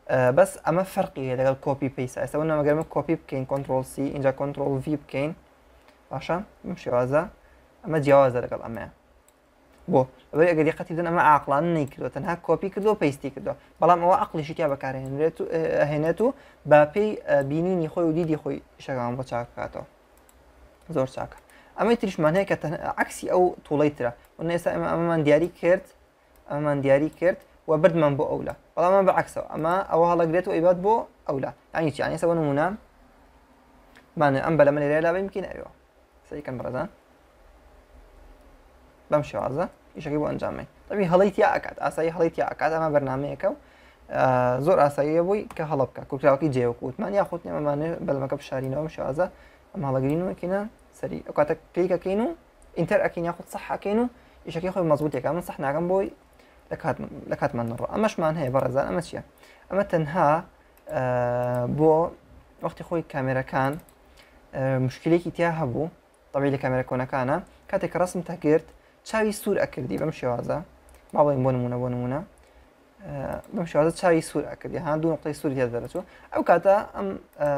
بەس ئەمە فەرقی لەگەڵ کۆپی پیسە ئێستا نەمەگەرمە کۆپی بکەین کۆنتترۆل سی اینجا کۆنتترۆل V بکەین باشە بم شێوازە ئەمە جیاوازە لەگەڵ ئەمەیە بۆ ئەوەی ئەگەر یەقەتی بدەن ئەمە عاقلان نەیکردوە تەنها کۆپی کردو و پێیستی کردو بەڵام ئەوە عقلیشی تیا بەکارهێنرێت و هێنێت و با پێی بینینی خۆی و دیدی خۆی شەکان بۆ چاک بکاتەوە زۆر چاکە ئەمەی تریشمان هەیە کە عکسی ئەو تووڵەی ترە ون ئێستا ئەمە ئەمەمان دیاری کرد ئەمەمان دیاری کرد و بردمان بۆ ئەولا بەڵام ئەمە بەعکسەوە ئەمە ئەوە هەڵەگرێت و ئەیبات بۆ ئەولا یانی چی یانی ئێستا بۆ نمونە مانە ئەم بەلەمە لێرەیە لابێ بکەین ئەوێ سەریکەن بەڕێزان بەم شێوازە ئیشەکەی بۆ ئەنجامێ طبعی هەڵەی تیا ئەکات ئاسایی هەڵەی تیا ئەکات ئەمە بەرنامەیەکە و زۆر ئاساییە بووی کە هەڵە بکە کوکراوەکەی جێوەکوتمان یاخود ئەمانێ بەلەمەکە بشارینەوە بەم شێوازە ئەم هەڵەگرینەوەکەینە سەری ئەو کاتە کلیکەکەین و ئینتەر ئەکەین یاخود سەح ئەکەین و ئیشەکەی خۆی مەزبوطێکە من سەح ناکەم بۆی لە کاتمان نڕۆ ئەمەشمان هەیە بەڕێزان ئەمە چییە ئەمە تەنها بۆ وەختی خۆی کامێرەکان مشکلێکی تیا هەبوو طبعی لە کامێرە کۆنەکانە کاتێک کە ڕسم تەگرت چاوی سوور ئەکردی بەم شێوازە با بڵێن بۆ نمونە بۆ نمونە بەم شێوازە چاوی سوور ئەکردی ها دوو نقطەی سووری تێدا دەرەچوو ئەو کاتە ئەم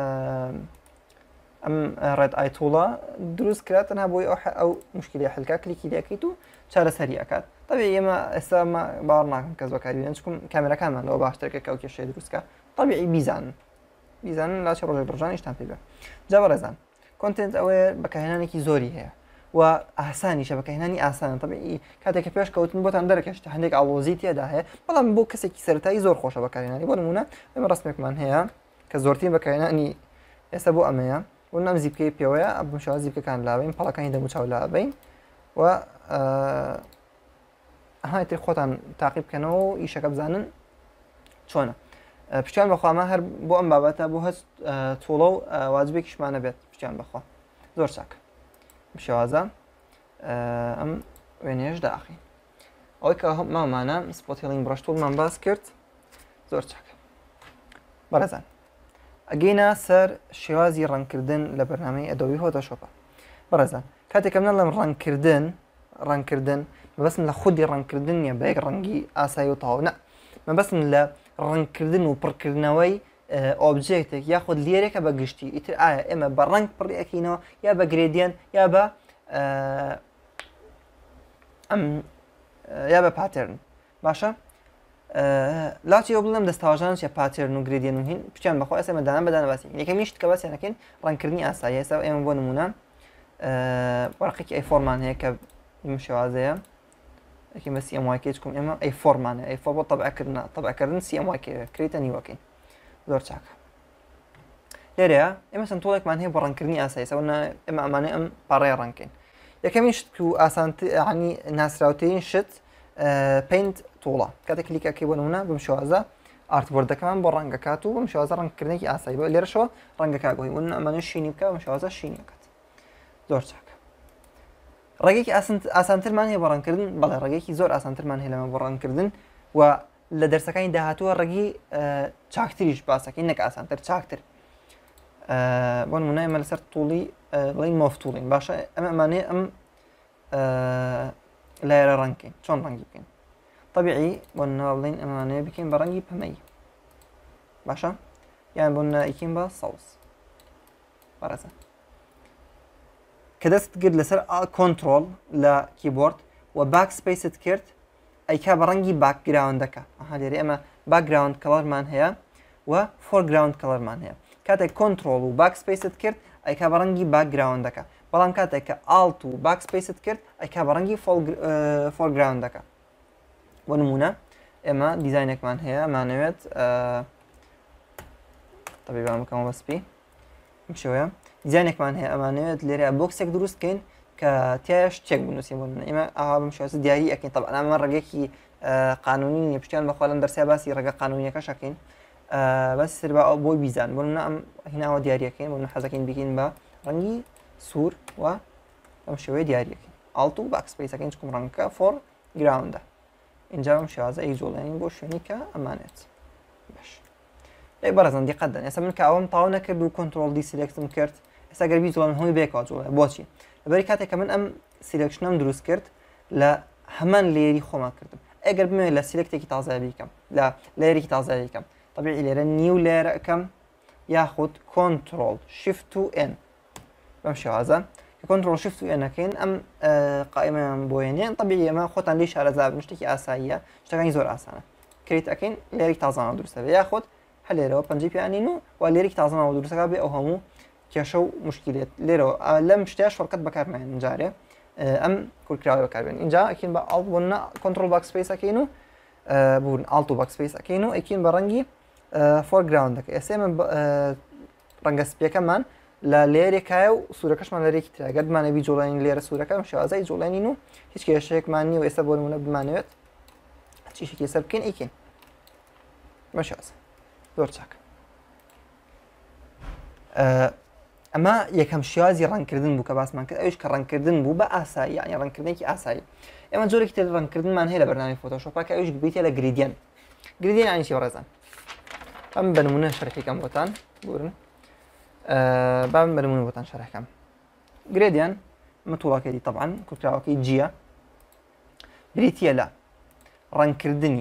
ئەم ڕێد ئایتوڵە دروست کرات تەنها بۆی ئەو مشکلی حلکا کلیکی دەکەیت و چارەسەری ئەکات طبعی ئێمە ئێستا باوەڕ ناکەم کەس بەکاری بێنن چونکە کامێرەکانمان لەوە باشترەکە کە ئەو کێشەی دروستکە طبعی بیزانن بیزانن لاچە ڕۆژێک ڕۆژان ئیشتان پێ بێ جا بەڕێزان کۆنتنت ئەوەیە بەکارهێنانێکی زۆری هەیە و ئاسانیشە بەکارهێنانی ئاسانە طبعی کاتێککە پێش کەوتن بۆتان دەرەکەشتە هەندێک ئاڵۆزی تێدا هەیە بەڵام بۆ کەسێکی سەرەتایی زۆر خۆشە بەکارهێنانی بۆ نمونە ئێمە ڕستمێکمان هەیە کە زۆرترین بەکارهێنانی ئێستا بۆ ئەمەیە بۆ نام زیبکەی پێوەیە ئەم شێوازە زیبکەکان لاوین پەڵەکانی دەموچاو لابین و هاتر خۆتان تاقی بکەنەوە و ئیشەکە بزانن چۆنە پشتیان بەخوا ئەمە هەر بۆ ئەم بابەتە بۆ هەست تۆڵە و واجبێکیشمانە بێت پشتیان بەخوا زۆر چاکە شێوازە ئەم وێنێش داخی ئەوەی کە مامانە سپۆتێڵین بڕشتوڵمان باس کرد زۆر چاکە بەڕێزان ئەگەینە سەر شێوازی ڕەنگکردن لە بەرنامەی ئەدۆبی فۆتۆشۆپە بەڕێزان کاتێک کە منە لەم ڕەنگکردن ڕەنگکردن مەبەستم لە خودی ڕەنگکردن نیە بە یەک ڕەنگی ئاسایی و تەواو نە مەبەستم لە ڕەنگکردن و پڕکردنەوەی ئۆبجێکتێک یاخود لێرێکە بە گشتی ئیتر ئایا ئێمە بە ڕەنگ پڕیەکەینەوە یا بە گرێدیان یا بە ئەم یا بە پاتێرن باشە لاچی ئەو بڵێم دەستاواژان چە پاتێرن و گرێدیان و هین پچیان بەخوا ئێستا مەدانە بەدانە باسی یەکەمیشت کە باسییانەکەین ڕەنگکردنی ئاسایی ئێستا ئێمە بۆ نمونە وەرقێکی ئەی فۆرمان هەیە کە شێوازەیە ئەکی بە سی ئەم وای کێ چکم ئێمە ئەی فۆرمانە ئەی فۆر بۆ تەبعکردن تەبعکردن سی ئەم وای کریتە نیوەکەین زۆر چاکە لێرەیە ئێمە چەند تۆڵێکمان هەیە بۆ ڕەنگکردنی ئاسایی ئێستا ئێمە ئەمانەیە ئەم پاڕەیە ڕەنگکەین یەکەمی شت و ئاسانتر یعنی ناسراوترین شت پەینت تۆڵە کاتێک کلیکەکەی بۆ نمونە بم شێوازە ئارتبۆردەکەمان بۆ ڕەنگەکات و بم شێوازە ڕەنگکردنێکی ئاسایی بۆ لێرەشەوە ڕەنگەکە گۆی ون ئەمانە شینی بکە بم شێوازە شینی بکات زۆر چاکە ڕێگەیەکی ئاسانترمان هەیە بۆ ڕەنگکردن بەڵێ ڕێگەیەکی زۆر ئاسانترمان هەیە لەمە بۆ ڕەنگکردن و لە دەرسەکانی داهاتووە ڕێگی چاکتریش باسەکەین نەک ئاسانتر چاکتر بۆ نمونە ئێمە لەسەر تووڵی بڵین مۆفتوڵین باشە ئەمە ئەمانەیە ئەم لایرە ڕەنگکەین چۆن ڕەنگی بکەین طبیعی بۆ نەوە بڵین ئەمانەیە بکەین بە ڕەنگی پەمەی باشە یان بۆ نایکەین بە سەوز بەڕێزە کە دەست کرد لەسەر کۆنتترۆل لە کیبۆرد و باک سپیست کرد ئەیکا بە ڕەنگی باکگراوندەکە ئەها لێرە ئێمە باکگراوند کەڵەرمان هەیە و فۆرگراوند کەڵەرمان هەیە کاتێک کۆنتترۆل و باک سپیست کرد ئەیکا بە ڕەنگی باکگراوندەکە بەڵام کاتێک کە ئالت و باک سپیست کرد ئەیکا بە ڕەنگی فۆرگراوندەکە بۆ نمونە ئێمە دیزاینێکمان هەیە ئەمانەوێت تەبیبان بکەمەوە بەسپی شێوەیە دیزاینێکمان هەیە ئەمانەوێت لێرە بۆکسێک دروستکەین کە تیاش چێک بنووسین بۆ ئێمە ئاوا بم شێوازە دیاری ئەکەین طبعا ئەمە ڕێگەیەکی قانونی نیە پشتیان بەخوا لەم دەرسیا باسی ڕێگە قانونیەکەش ئەکەین بەس سەر بە بۆی بیزان بۆ نمونە ئەم هیناوە دیاریەکەین بۆ حەزەکەین بکەین بە ڕەنگی سوور و ئەم شێوەیە دیاریەکەین ئالت و باک سپیسەکەین چکم ڕەنگەکە فۆر گراوندە اینجا ئەم شێوازە ئەیزۆڵێنین بۆ شوێنی کە ئەمانێت باش ای بەڕێزان دیقەت دەن ئێستا من کە ئەوەم تاوا نەکرد و کۆنتترۆل دی سیلێکتم کرد ئێستا گەر بیزۆڵم هەمووی بێکەوە جوڵێ بۆچی لەبەری کاتێک کە من ئەم سیلێکشنەم دروست کرد لە هەمان لێری خۆمان کردم ئەگەر بمێ لە سیلێکتێکی تازای بیکەم لە لێرێکی تازای بیکەم طبيعي لێرە نیو لێرە ئەەکەم یاخود کۆنتترۆل شیفت و ئن بەم شێوازە کە کۆنتترۆل شیفت و ئێنەکەین ئەم قائمەیان بۆێنێن طبیعی ئەمە خۆتان لی شارەزابن شتێکی ئاساییە شتەکانی زۆر ئاسانە کریت ئەەکەین لێرێک تازانەوە دروستەوە یاخود هەلێرەوە پەنجەی پیانین و و لێرێک تازانەوە دروستەکە بێ ئەو هەموو کێشە و مشکلێت لێرەوە لەم شتیا شۆرکەت بەکارمێن جارێ ئەم کورکراوی بەکاربێن اینجا ئەکەین بە ئاڵ بوونە کۆنتترۆل باکسپیس ئەەکەین و بوون ئاڵت و باکسپیس ئەەکەین و ئەکەین بە ڕەنگی فۆرگراوندەکە ئێسێ من ڕەنگە سپیەکەمان لە لێرێکایە و سوورەکەشمان لەرێکی ترا گەردمانەبی جوڵێنین لێرە سوورەکەم شێوازای جوڵێنین و هیچ کێشەیەکمان نیە و ئێستا بۆ نمونە بمانەوێت چیشێکی سەر بکەین ئیکەین بە شێوازە زۆر چاک ئەمە یەکەم شێوازی ڕەنگکردن بوو کە باسمان کرد ئەوش کە ڕەنگکردن بوو بە ئاسایی یعنی ڕەنگکردنێکی ئاسایی ئێمە جۆرێکی تر ڕەنگکردنمان هەیە لە بەرنامەی فۆتۆشۆپا کە ئەوش بیتە لە گریدیەن گریدیەن یانی چی ڕێزان ئەم بە نمونە شەرحێکەم بۆتان بورن بابم بە نمونە بۆتان شەرحەکەم گرێدیان مەتوڵاکێتی طبعاً کورتراوەکەی جیە بریتە لە ڕەنگکردنی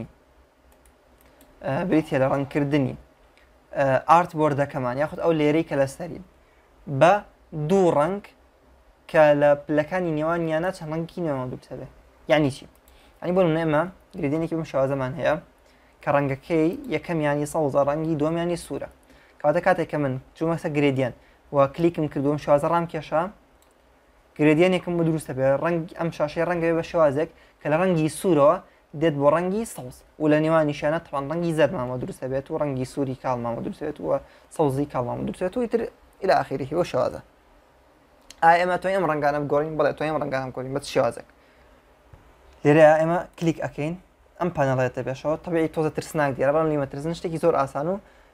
بریتە لە ڕەنگکردنی ئارت بۆردەکەمان یاخود ئەو لێرەی کە لەسەری بە دوو ڕەنگ کە لە پلەکانی نێوانیانە چەند ڕەنگی نێوان دوو بێ یعنی چی ینی بۆ نمونە ئێمە گرێدێنێکی بەم شێوازەمان هەیە کە ڕەنگەکەی یەکەمیانی سەوزە ڕەنگی دووەمیانی سوورە کەواتە کاتێک کە من چوومەسە گرێدیان و کلیکم کردووەم شێوازە ڕام کێشا گرێدیانێکم بە دروستە بێ ڕەنگ ئەم شاشەی ڕەنگەوێ بە شێوازێک کە لە ڕەنگی سوورەوە دێت بۆ ڕەنگی سەوز و لە نێوانیشانە تەوان ڕەنگی زەرمامە دروستە بێت و ڕەنگی سووری کاڵمامە دروستێت و سەوزی کاڵمامە دروستێت و ئیتر إلى آخره بۆ شێوازە ئایا ئێمە توانین ئەم ڕەنگانە بگۆڕین بەڵێ توانین ئەم ڕەنگانە بگۆڕین بە شێوازێک لێرەیە ئێمە کلیک ئەەکەین ئەم پانەڵێتە بێشەوە طبیعی تۆزە ترسناک دیارە بەڵام لیمەترسن شتێکی زۆر ئاسان و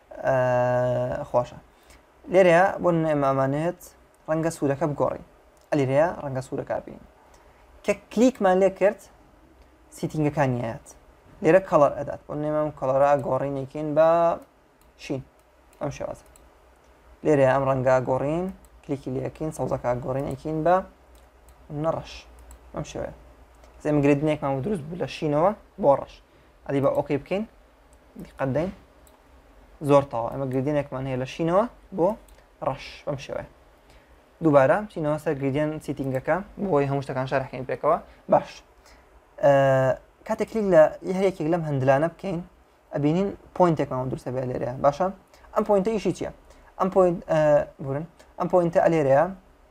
خۆشە لێرەیە بۆ ئێمە ئەمانێت ڕەنگە سوورەکە بگۆڕین ئەلێرەیە ڕەنگە سوورەکە بین کە کلیکمان لێ کرد سیتینگەکانی هەیەت لێرە کەڵەر ئەدات بۆ نێمە ئەم کەڵەرە گۆڕینێکین بە شین ئەم شێوازە لێرەیە ئەم ڕەنگە گۆڕین کلیکی لەکەین سەوزەکە گۆڕین ئەکەین بە نەڕەش ئەم شێوەیە ئێمە گرێدنێکمان دروست بوو لە شینەوە بۆ ڕەش ئەدی بە ئۆکەی بکەین دیقەت دەین زۆر تاوە ئەمە گرێدێنێکمان هەیە لە شینەوە بۆ ڕەش بەم شێوەیە دووبارە چینەوە سەر گرێدیان سیتینگەکە بۆی هەموو شتەکان شارەکەین پێکەوە باش کاتێک کلیک لە هەرێکێک لەم هەندلانە بکەین ئەبینین پۆینتێکمان دروستە بێ لێرەیە باشە ئەم پۆینتە ئیشی چییە ئەم پۆینت بورن ئەم پۆینتە ئەلێرەیە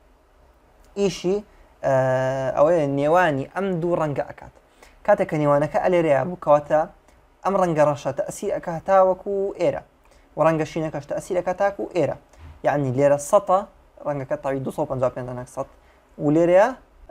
ئیشی ئەوەیە نێوانی ئەم دوو ڕەنگە ئەکات کاتێک کە نێوانەکە ئەلێرەیە بوو کەواتە ئەم ڕەنگە ڕەشە تەئسیر ئەکات تاوەکو ئێرە و ڕەنگە شینەکەش تەئسیر ئەکات تاکو ئێرە یعنی لێرە سەدە ڕەنگەکە تاوی دوو سەد و پەنجا و پێنج سەد و لێرەیە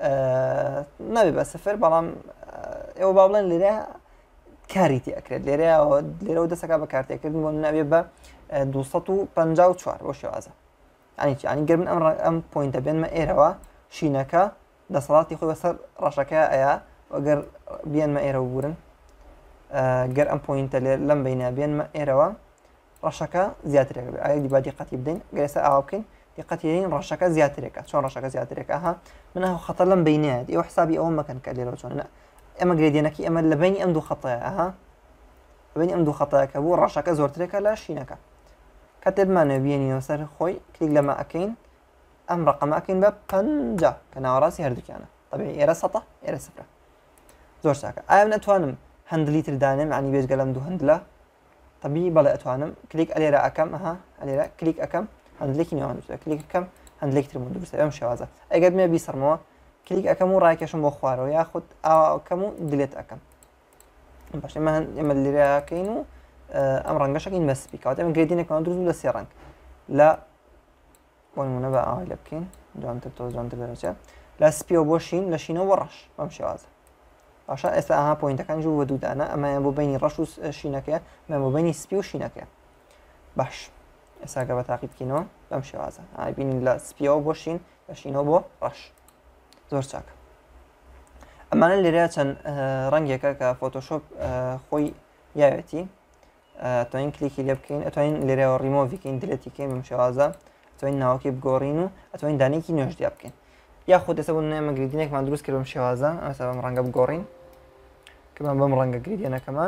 نەبێ بە سفر بەڵام ئێوە با بڵێن لێرە کاریتی ئەکرێت لێرەیە لێرەوە دەسەکە بە کارتێکردن بۆ نەبێ بە دوو سەد و پەنجا و چوار بۆ شێوازە ئەنی چی ئەنی گەرمن ئەم ئەم پۆینتە بێنمە ئێرەوە شینەکە دەسەڵاتی خۆی بەسەر ڕەشەکە ئەیە وەگەر بێنمە ئێرە بورن گەر ئەم پۆینتە لێر لەم بینە بێنمە ئێرەوە ڕەشەکە زیاترێک بێ ئایا دیبا دیقەتی بدەین گەر ئێستا ئاوا بکەین دیقەتیین ڕەشەکە زیاترێکە چۆن ڕەشەکە زیاترێکە ها من خەتە لەم بینەیە ئێوە حسابی ئەوە مەکەن کە لێرەوە چۆن ئەمە گرێدیەنەکەی ئەمە لە بینی ئەم دوو خەتەیە ئەها بینی ئەم دوو خەتەیەکە بوو ڕەشەکە زۆرترێکە لە شینەکە کاتێ بمانێ بێنینەوە سەر خۆی کلیک لەمە ئەەکەین ئەم ڕقەمە ئەەکەین بە پەنجا کە ناوەڕاستی هەردووکیانە طبیعی ئێرە سەدە ئێرە سفرە زۆر چاکە ئایا نەتوانم هەندلی تر دانێم عنی بێجگە لەم دوو هەندلە طبیعی بەڵێ ئەتوانم کلیک ئەلێرە ئەەکەم ئەها ئەلێرە کلیک ئەەکەم هەندلێکی نێوان دروستە کلیک ئەەکەم هەندلێک ترم دروستە ئەم شێوازە ئەگەر مێ بیسەرمەوە کلیک ئەەکەم و ڕایکێشم بۆ خوارەوە یاخود ئاکەم و دلێت ئەەکەم باش ئێمە ئێمە لێرەکەین و ئەم ڕەنگەشەکەین بەسپی کەواتە ئێمە گرێدینێکمان دروست لە سێ ڕەنگ لە بۆ نمونە بە ئاوای لێ بکەین جوانتر تۆ جوانتر دەرەچێت لە سپیەوە بۆ شین لە شینەوە بۆ ڕەش بەم شێوازە باشە ئێستا ئاها پۆینتەکانی بۆ دوودانە ئەمەیان بۆ بینی ڕەش و شینەکەیە ئەمە بۆ بینی سپی و شینەکەیە باش ئێستاگە بە تاقی بکەینەوە بەم شێوازە ئابینین لە سپیەوە بۆ شین لە شینەوە بۆ ڕەش زۆر چاکە ئەمانە لێرە چەند ڕەنگێکە کە فۆتۆشۆپ خۆی یاوێتی ئەتوانین کلیکی لێ بکەین ئەتوانین لێرەوە ڕیمۆڤیکەین دلێتیکەین بەم شێوازە ئەتوانین ناوەکەی بگۆڕین و ئەتوانین دانێکی نوێژدیا بکەین یاخود ئێستا بۆ نمونە گرێدیەنێکمان دروست کرد بەم شێوازە ئەستا بەم ڕەنگە بگۆڕین کە بەم ڕەنگە گرێدیەنەکەمان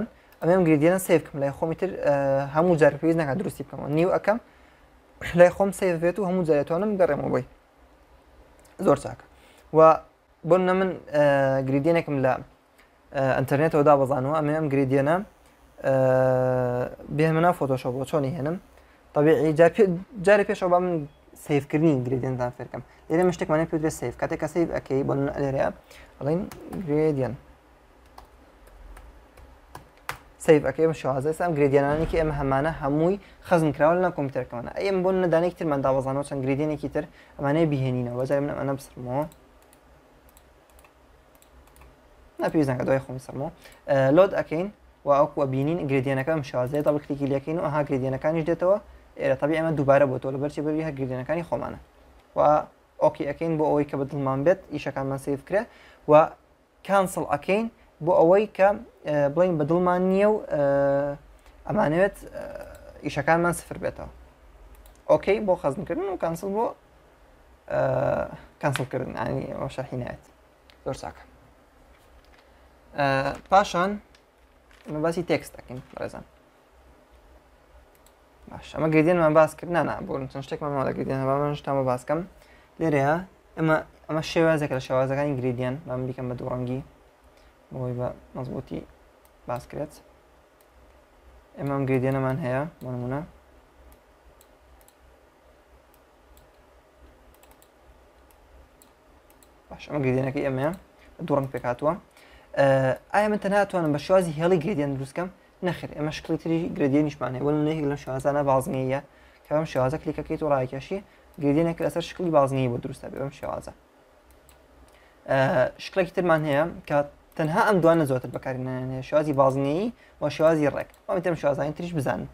ئەمەم گریدیەنە سیف بکەم لای خۆمی تر هەموو جار پێویست ناکات دروستی بکەمەوە نیو ئەەکەم لای خۆم سیف بێت و هەموو جارێتوانم گەڕێمەوە بۆی زۆر چاکە و بۆ نە من گریدیەنێکم لە ئەنتەرنێتەوە دابەزانەوە ئەمە ئەم گریدیەنە بێمەنا فۆتۆشۆپ بۆ چۆنی هێنم طبیعی جارێ پێشەوە با من سیفکردنی گریدیەنتان فێرکەم لێرە من شتێکمانێ پێ درێت سیف کاتێک کە سیف ئەەکەی بۆ لێرەیە ئەڵین گریدیەن سیف ئەەکەی بە شازە ئەم گریدیانانێکی ئێمە هەمانە هەمووی خەزم کراوە لە کۆمپیوتەرەکەمانە ئەم بۆ نەدانێک ترمان دابەزانەوە چەند گریدیەنێکی تر ئەمانەیە بیهێنینەوە بەجار من ئەمانە بسڕمەوە ناپێویست ناکات دوای خۆمی سڕمەوە لۆد ئەەکەین و ئەوکووە بینین گریدیەنەکە ئەم شازەیە دەبڵ کلیکی لەکەین و ئەها گریدیەنەکانیش دێتەوە ئێرە تەبیعی ئەمە دووبارە بۆ تۆ لەبەرچی بەبی هەر گریدیەنەکانی خۆمانە و ئۆکی ئەەکەین بۆ ئەوەی کە بەدڵمان بێت ئیشەکانمان سیف کرێ و کانسڵ ئەەکەین بۆ ئەوەی کە بڵین بەدڵمان نییە و ئەمانەوێت ئیشەکانمان سفر بێتەوە ئۆکەی بۆ خەزمکردن و کانسڵ بۆ کانسڵکردن ئانی ئەوە شەرحی نایەت زۆر چاکە پاشان ئەمە باسی تێکست دەکەین بەڕێزان باش ئەمە گریدیەنمان باس کرد نانا بۆ چەند شتێکمان لە گریدیەنە با من شتامە باسکەم لێرەیە ئەمە ئەمە شێوازێکە لە شێوازەکانی گریدیەن با من بیکەم بە دوو ڕەنگی بۆی بە مەزبوطی باس کرێت ئێمە ئەم گریدیەنەمان هەیە بۆ نمونە باش ئەمە گریدیەنەکەی ئەمەیە دوو ڕەنگ پێک هاتووە ئایا من تەنها ئەتوانم بە شێوازی هێڵی گریدیەن دروستکەم نەخێر ئێمە شکلی تری گریدیەنیشمان هەیە وەڵام نەیەک لەم شێوازانە بازنگەیە کە بەم شێوازە کلیکەکەیت و ڕایکێشی گریدیەنێک لەسەر شکلی بازنگەیی بۆ دروستە بێ بەم شێوازە شکلێکی ترمان هەیە کە تەنها ئەم دوانە زۆرتر بەکارهێنانە شێوازی بازنگەیی و شێوازی ڕێک وام تێم شێوازانی تریش بزانن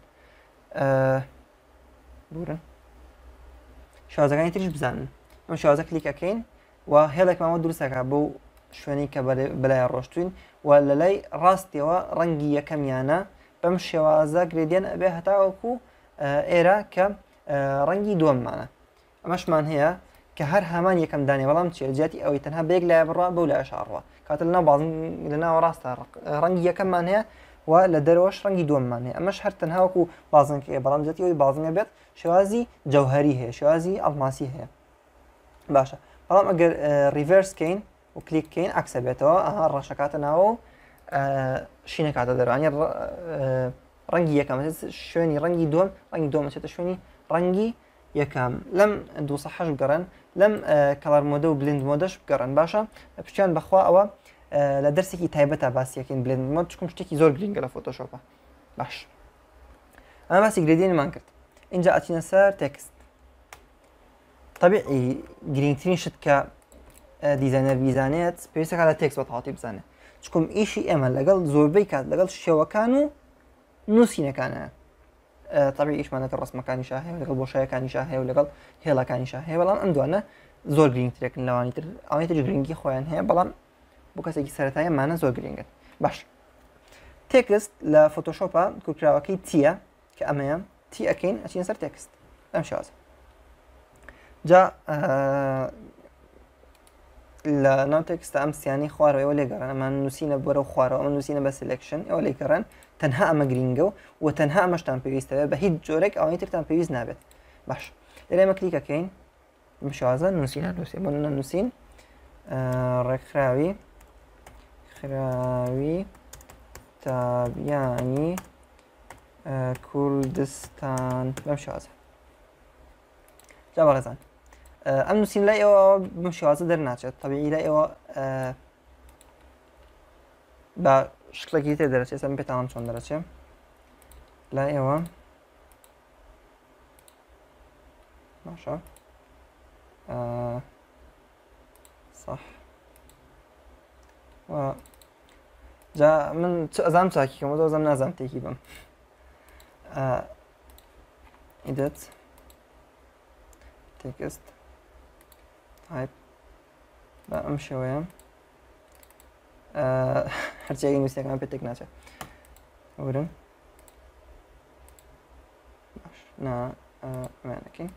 بورن شێوازەکانی تریش بزانن ئەم شێوازە کلیکەکەین و هێڵێکمانەوە دروستەکە بۆ شوێنی کە بەلای ڕۆشتوین و لە لای ڕاستیەوە ڕەنگی یەکەمیانە بەم شێوازە گریدیەن ئەبێ هەتاوەکو ئێرە کە ڕەنگی دووەممانە ئەمەشمان هەیە کە هەر هەمان یەکەم دانێ بەڵام چێت جیاتی ئەوەی تەنها بێک لای بڕوا بەو لای شاڕوە کاتە لەناو باز لەناو ڕاستە ڕەنگی یەکەممان هەیە و لە دەرەوەش ڕەنگی دووەممان هەیە ئەمەش هەر تەنهاوەکو بازنگەکەیە بەڵام جیاتی ئەوەی بازنگە بێت شێوازی جەوهەری هەیە شێوازی ئەڵماسی هەیە باشە بەڵام ئەگەر ریڤێرسکەین و کلیککەین عکسە بێتەوە ئەها ڕەشەکاتە ناوە و شینەکاتە دەروانی ڕەنگی یەکەم شوێنی ڕەنگی دووەم ڕەنگی دووەم چێتە شوێنی ڕەنگی یەکەم لەم دوو سەد و هەشت بگەڕێن لەم کەڵەر مۆدە و بلند مۆدەش بگەڕێن باشە پشتیان بەخوا ئەوە لە دەرسێکی تایبەتە باسیەکەین بلند مۆد چکم شتێکی زۆر گرنگە لە فۆتۆشۆپە باش ئەمە باسی گریدیەنمان کرد اینجا ئەچینە سەر تێکست طبیعی گرنگترین شت کە دیزاینەر بیزانێت پێویستەکە لە تێکست بەتەواوی بزانێت چکم ئیشی ئێمە لەگەڵ زۆربەی کات لەگەڵ شێوەکان و نووسینەکانە طبیعی ئیشمانەکە ڕسمەکانیشا هەیە لەگەڵ بۆشایەکانیشا هەیە و لەگەڵ هێڵەکانیشا هەیە بەڵام ئەم دوانە زۆر گرنگترێکن لەوانی تر ئەوەی تر گرنگی خۆیان هەیە بەڵام بۆ کەسێکی سەرەتاییمانە زۆر گرنگن باش تێکست لە فۆتۆشۆپە کورکراوەکەی تیە کە ئەمەیە تی ئەەکەین ئەچینە سەر تێکست ئەم شێوازە جا لە ناو تێکستە ئەم سیانی خوارەوەیەوە لێگەڕن ئەمان نووسینە بەرەو خوارەوە ئەمە نووسینە بە سلێکشن ئەوە لێگەڕن تەنها ئەمە گرنگە و و تەنها ئەمەشتان پێویستەوە بە هیچ جۆرێک ئەوەی ترتان پێویست نابێت باش لێرە ئێمە کلیکەکەین بەم شێوازە نووسینە نووسین بۆ نووسین ڕێکخراوی خراوی تابیانی کوردستان بەم شێوازە جا بەڕێزان ئەم نووسین لای ئێوە بەم شێوازە دەرناچێت طبیعی لای ئێوە بە شکلێکی تێ دەرەچێت ئەم پێتانم چۆن دەرەچێت لای ئێوە باشە صح و جا من ئەزانم چاکیکەم و زەم نازانم تێکی بم ئیدت تێکست تایپ بە ئەم شێوەیە هەرچیەکی نووسینەکەمان پێ تێک ناچێت ورن باش نا ئەمانەکەین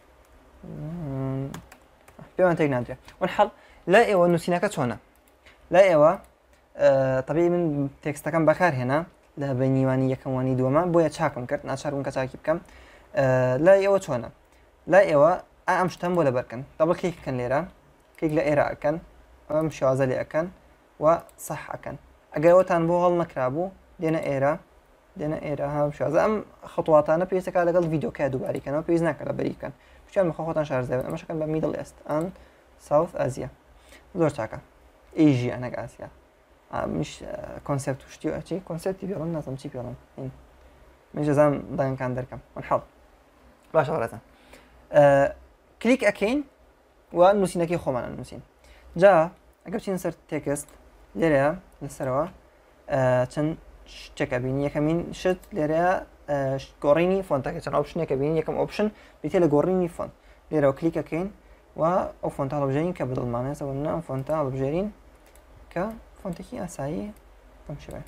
پێوان تێک نادرێت وەنحەڵ لای ئێوە نووسینەکە چۆنە لای ئێوە طبیعی من تێکستەکەم بەکارهێنا لە بەنیوانی یەکەموانی دووەمە بۆیە چاکم کرد ناچارم کە چاکی بکەم لای ئێوە چۆنە لای ئێوە ئەم شتەم بۆ لەبەرکەن دەبڵ کلیککەن لێرە کلیک لە ئێرە ئەکەن ئەم شێوازە لێ ئەکەن و سەح ئەکەن ئەگەر ئەوتان بۆ هەڵ نەکرابوو دێنە ئێرە دێنە ئێرە هەم شێوازە ئەم خەتواتانە پێویستەکە لەگەڵ ڤیدۆکە دووباریکەنەوە پێویست ناکە لە بەریکەن پێیان بەخۆ خۆتان شارزێن ئەمەشەکەن بە میدڵ ئێست ئەن ساوث ئازیا زۆر چاکە ئیژی ئەنەک ئاسیا مش کۆنسپت و شتی ئەچی کۆنسپتی پێڵم نازم چی پێڵم من جەزام دایانکان دەرکەم منحەڵ باشە وەڵاتە کلیک ئەکەین و نووسینەکەی خۆمانە نووسین جا ئەگەر بچین سەر تێکست لێرەیە لەسەرەوە چەند شتێکە بینی یەکەمین شت لێرەیە گۆڕینی فۆنتەکە چەند ئۆپشنێکە بینی یەکەم ئۆپشن بیتێ لە گۆڕینی فۆنت لێرەوە کلیک ئەکەین و ئەو فۆنتە هەڵبژێرین کە بەدڵمانە سەوەنا ئەم فۆنتە هەڵبژێرین کە فۆنتێکی ئاسایی بەم شێوەیە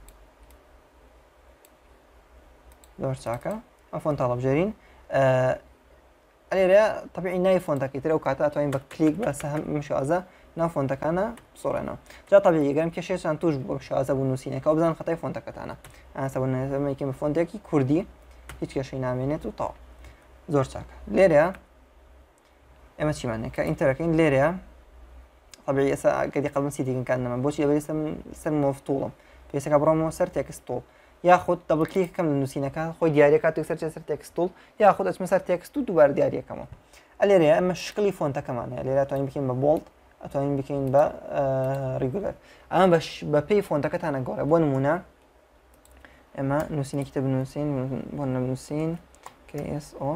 زۆر چاکە ئەم فۆنتە هەڵبژێرین لێرەیە تەبیعی ناوی فۆنتەکەی تر ئەو کاتە ئەتوانین بە کلیک بە سەهم شێوازە ناو فۆنتەکانە بسۆڕێنەوە جا تەبیعی گەرم کێشێشان توش بۆ شێوازە بوو نووسینەکە و بزانن خەتای فۆنتەکەتانە ئاسەبەنەکەم بە فۆنتێکی کوردی هیچ کێشەی نامێنێت و تاو زۆر چاکە لێرەیە ئێمە چیمانێت کە ئینتەرەکەین لێرەیە طبيعي ئێستا گەدی قەڵم سیتیکەکان نەما بۆچی لەبەر ئێستا سەر مۆفتوڵم پێویستەکە بڕۆمەوە سەر تێکستۆڵ یاخود دەبڵ کلیکەکەم لە نووسینەکە خۆی دیارەکە تو سەر سەر تێکستۆڵ یاخود ئەچمە سەر تێکست و دووبارە دیارەکەمەوە لێرەیە ئەمە شکلی فۆنتەکەمانەیە لێرە ئەتوانین بکەین بە بۆڵد ئەتوانین بکەین بە ریگولەر ئەمە بە پێی فۆنتەکەتانە گۆڕێ بۆ نمونە ئێمە نووسینێکی تە بنووسین بۆ نەنووسین کێ ئێس ئۆ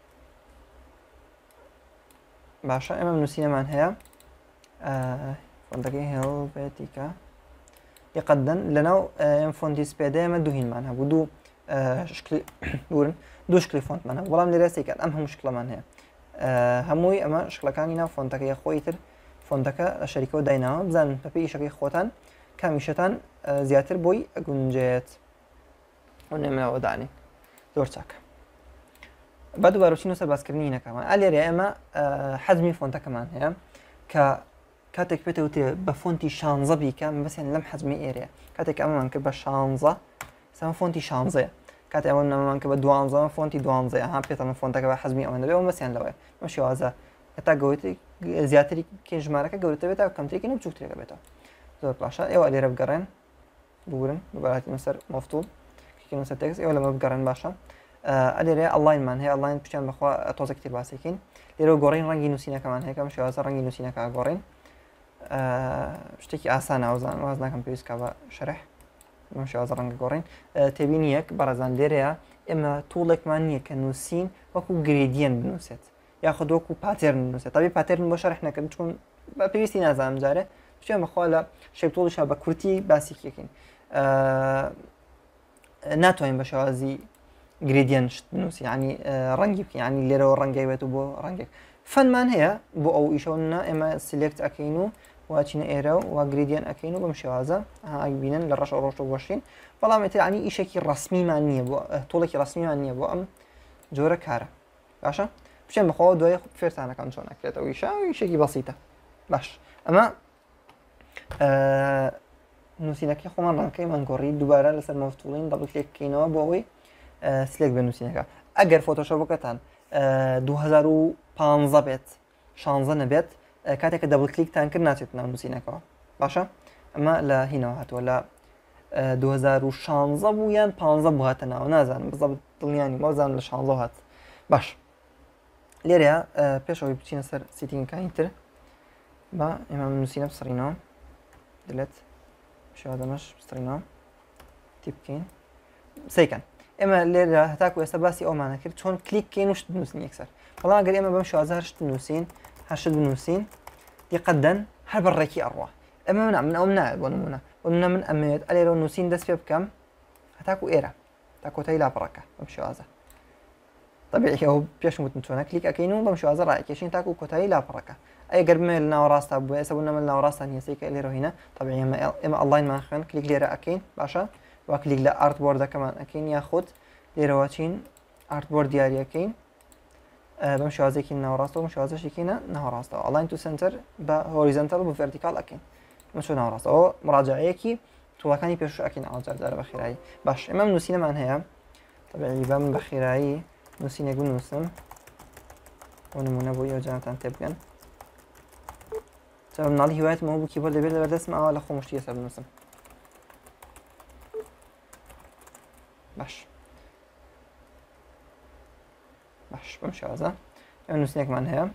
باشە ئێمە نووسینەمان هەیە فۆنتەکەی هێڵڤێتیکا یقەدەن لەناو ئەم فۆنتی سپێدەیەمە دوو هینمان هەبوو دوو شکلی ورن دوو شکلی فۆنتمان هەبوو بەڵام لێرە سێکات ئەم هەموو شکلەمان هەیە هەمووی ئەمە شکلەکانی ناو فۆنتەکەی خۆی تر فۆنتەکە لە شەریکەوە دایناوە بزانن بە پێی ئیشەکەی خۆتان کامیشەتان زیاتر بۆی ئەگونجێت ئەو نێمەوە دانین زۆر چاکە با دووبارە بچینەوە سەر باسکردنی نەکەمان لێرە ئێمە حەزمی فۆنتەکەمان هەیە کە کاتێک پێتەوتێ بە فۆنتی شانزە بیکەم بەسییان لەم حەزمی ئێرەیە کاتێک ئەمەمان کرد بە شانزە سەم فۆنتی شانزەیە کاتێک ئەوە نەمەمان کرد بە دوانزە فۆنتی دوانزەیە ها پێتەمە فۆنتەکە بە حەزمی ئەوەندە بێ بەسییان لەوەیە ئەم شێوازە هەتا گەوێتی زیاتری کێ ژمارەکە گەورەتە بێتە کەمترێکی نە بچووکترێکە بێتەوە زۆر باشە ئێوە لێرە بگەڕێن بورن دووبارەتی سەر مۆفتوڵ کلیکەین سەر تێکست ئێوە لەمە بگەڕێن باشە لێرەیە ئەڵاینمان هەیە ئەڵاین پشتیان بەخوا تۆزێک تر باسێکین لێرە گۆڕین ڕەنگی نووسینەکەمان هەیە کەم شێوازە ڕەنگی نووسینەکە گۆڕین شتێکی ئاسان ناوزان واز ناکەم پێویستکە بە شەرح ئەم شێوازە ڕەنگە گۆڕین تێبینی یەک بەڕێزان لێرەیە ئێمە توڵێکمان نییە کە نووسین وەکو گرێدیەن بنووسێت یاخود وەکو پاتێرن بنووسێت تابی پاتێرن بۆ شەرح نەکەن چون بە پێویستی نازانم جارێ پشتیان بەخوا لە شێپتۆڵیشە بە کورتی باسیکێکین ناتوانین بە شێوازی گرێدیەن شت بنووسی ینی ڕەنگی بکەین ینی لێرەوە ڕەنگی بێت و بۆ ڕەنگێک فەنمان هەیە بۆ ئەو ئیشەوەنا ئێمە سلێکت ئەەکەین و واچینە ئێرە و گریدیان ئەەکەین و بەم شێوازە ئاگبینن لە ڕەش ڕۆژ و بۆشین بەڵام ێتانی ئیشێکی ڕسمیمان نییە بۆ تۆڵێکی ڕسمیمان نییە بۆ ئەم جۆرە کارە باشە بچێن بەخۆ دوای فێرتانەکان چۆن ناکرێتەوە ئیشە ئیشێکی بەسیتە باش ئەمە نووسینەکەی خۆمان ڕەنکەی مەنگۆڕی دووبارە لەسەر مەفتوڵین دەبڵ کلێککەینەوە بۆ ئەوەی سلێک بە نووسینەکە ئەگەر فۆتۆشۆپەکەتان دوو هەزار و پانزە بێت شانزە نەبێت کاتێککە دەبڵ کلیکتان کرد ناچێت ناو نووسینەکەەوە باشە ئەمە لە هینەوە هاتووە لە دوو هەزار و شانزە بوو یان پانزە بوو هاتە ناوە نازانم بزە دڵنیانی مەزان لە شانزە هات باش لێرەیە پێشەوەی بچینە سەر سیتینگەکانی تر بە ئێمە نووسینە بسڕینەوە دلێت شێوازەمەش بستڕینەوە تیپ بکەین سەیکەن ئێمە لێرە هەتاکو ئێستا باسی ئەومانە کرد چۆن کلیککەین و شت بنووسین یەکسەر بەڵام ئەگەر ئێمە بەم شێوازە هەر شت بنووسین هەر شت بنووسین دیقەدەن هەر بەڕێکی ئەڕوا ئەمە منە من ئەوم نایەت بۆ نمونە بۆ نمونە من ئەمەوێت ئەلێرە نووسین دەست پێ بکەم هەتاکو ئێرە تا کۆتایی لاپەڕەکە بەم شێوازە طبیعی ئەو پێشم وتم چۆنە کلیک ئەەکەین و بەم شێوازە ڕایکێشین تاکو کۆتایی لاپەڕەکە ئەگەر بمێ لە ناوەڕاستە بووە ئێستا بوو نەمە لە ناوەڕاستان هێسەیکە لێرە هینە طبیعی ئێمە ئەڵاینمان خوێن کلیک لێرە ئەەکەین باشە وا کلیک لە ئارت بۆردەکەمان ئەەکەین یاخود لێرەوە چین ئارت بۆرد دیاریەکەین بەم شێوازێکی ناوەڕاستەوە بەم شێوازەشێکینە ناوەڕاستەوە ئەڵاین تو سنتەر بە هۆریزەنتەڵ بە ڤێرتیکاڵ ئەەکەین ئەمە چۆن ناوەڕاستەوە مراجعەیەکی توڵەکانی پێش ئەکەین ئاڵجاردارە بە خێرایی باش ئێمە نووسینەمان هەیە طبیعی بەم بە خێرایی نووسینێک بنووسم بۆ نمونە بۆ ئێوەجانتان تێ بگەن جا مناڵی هیوایەتمەوە بوو کیبۆرد دەبێت لەبەردەستم ئاوا لە خۆمشتی ێستا بنووسم باش باش بەم شێوازە ئەمە نووسینێکمان هەیە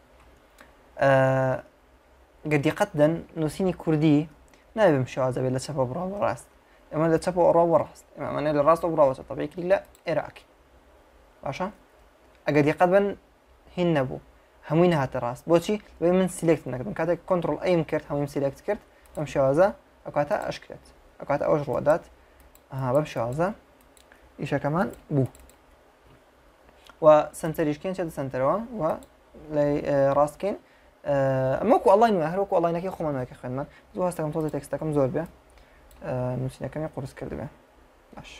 گەردیقەت دەن نووسینی کوردی نابێ بەم شێوازە بێت لە چەپە بڕاوە ڕاست ئێمە لە چەپە ڕاوە ڕاست ئێمەمانێ لە ڕاستە بڕاوەچە تەبیعی کلیک لە عێراقی باشە ئەگەر دیقەت بن هین نەبوو هەمووی نهاتە ڕاست بۆچی بۆی من سیلێکت نەکردم کاتێک کۆنتڕۆڵ ئەیم کرد هەموویم سیلێکت کرد بەم شێوازە ئەکاتە ئەشکرێت ئەکاتە ئەوش ڕوادات ئەها بەم شێوازە ئیشەکەمان بوو و سنتەریشکێن چێتە سنتەرەوە و لای ڕاستکەین ئەمە وەکو ئەڵاین وایە هەر وەکو ئەڵاینەکەی خۆمانەوەیکە خوێنمان زۆر هەستەکەم تۆزی تێکستەکەم زۆر بێ نووسینەکەمی قورس کردبێ باش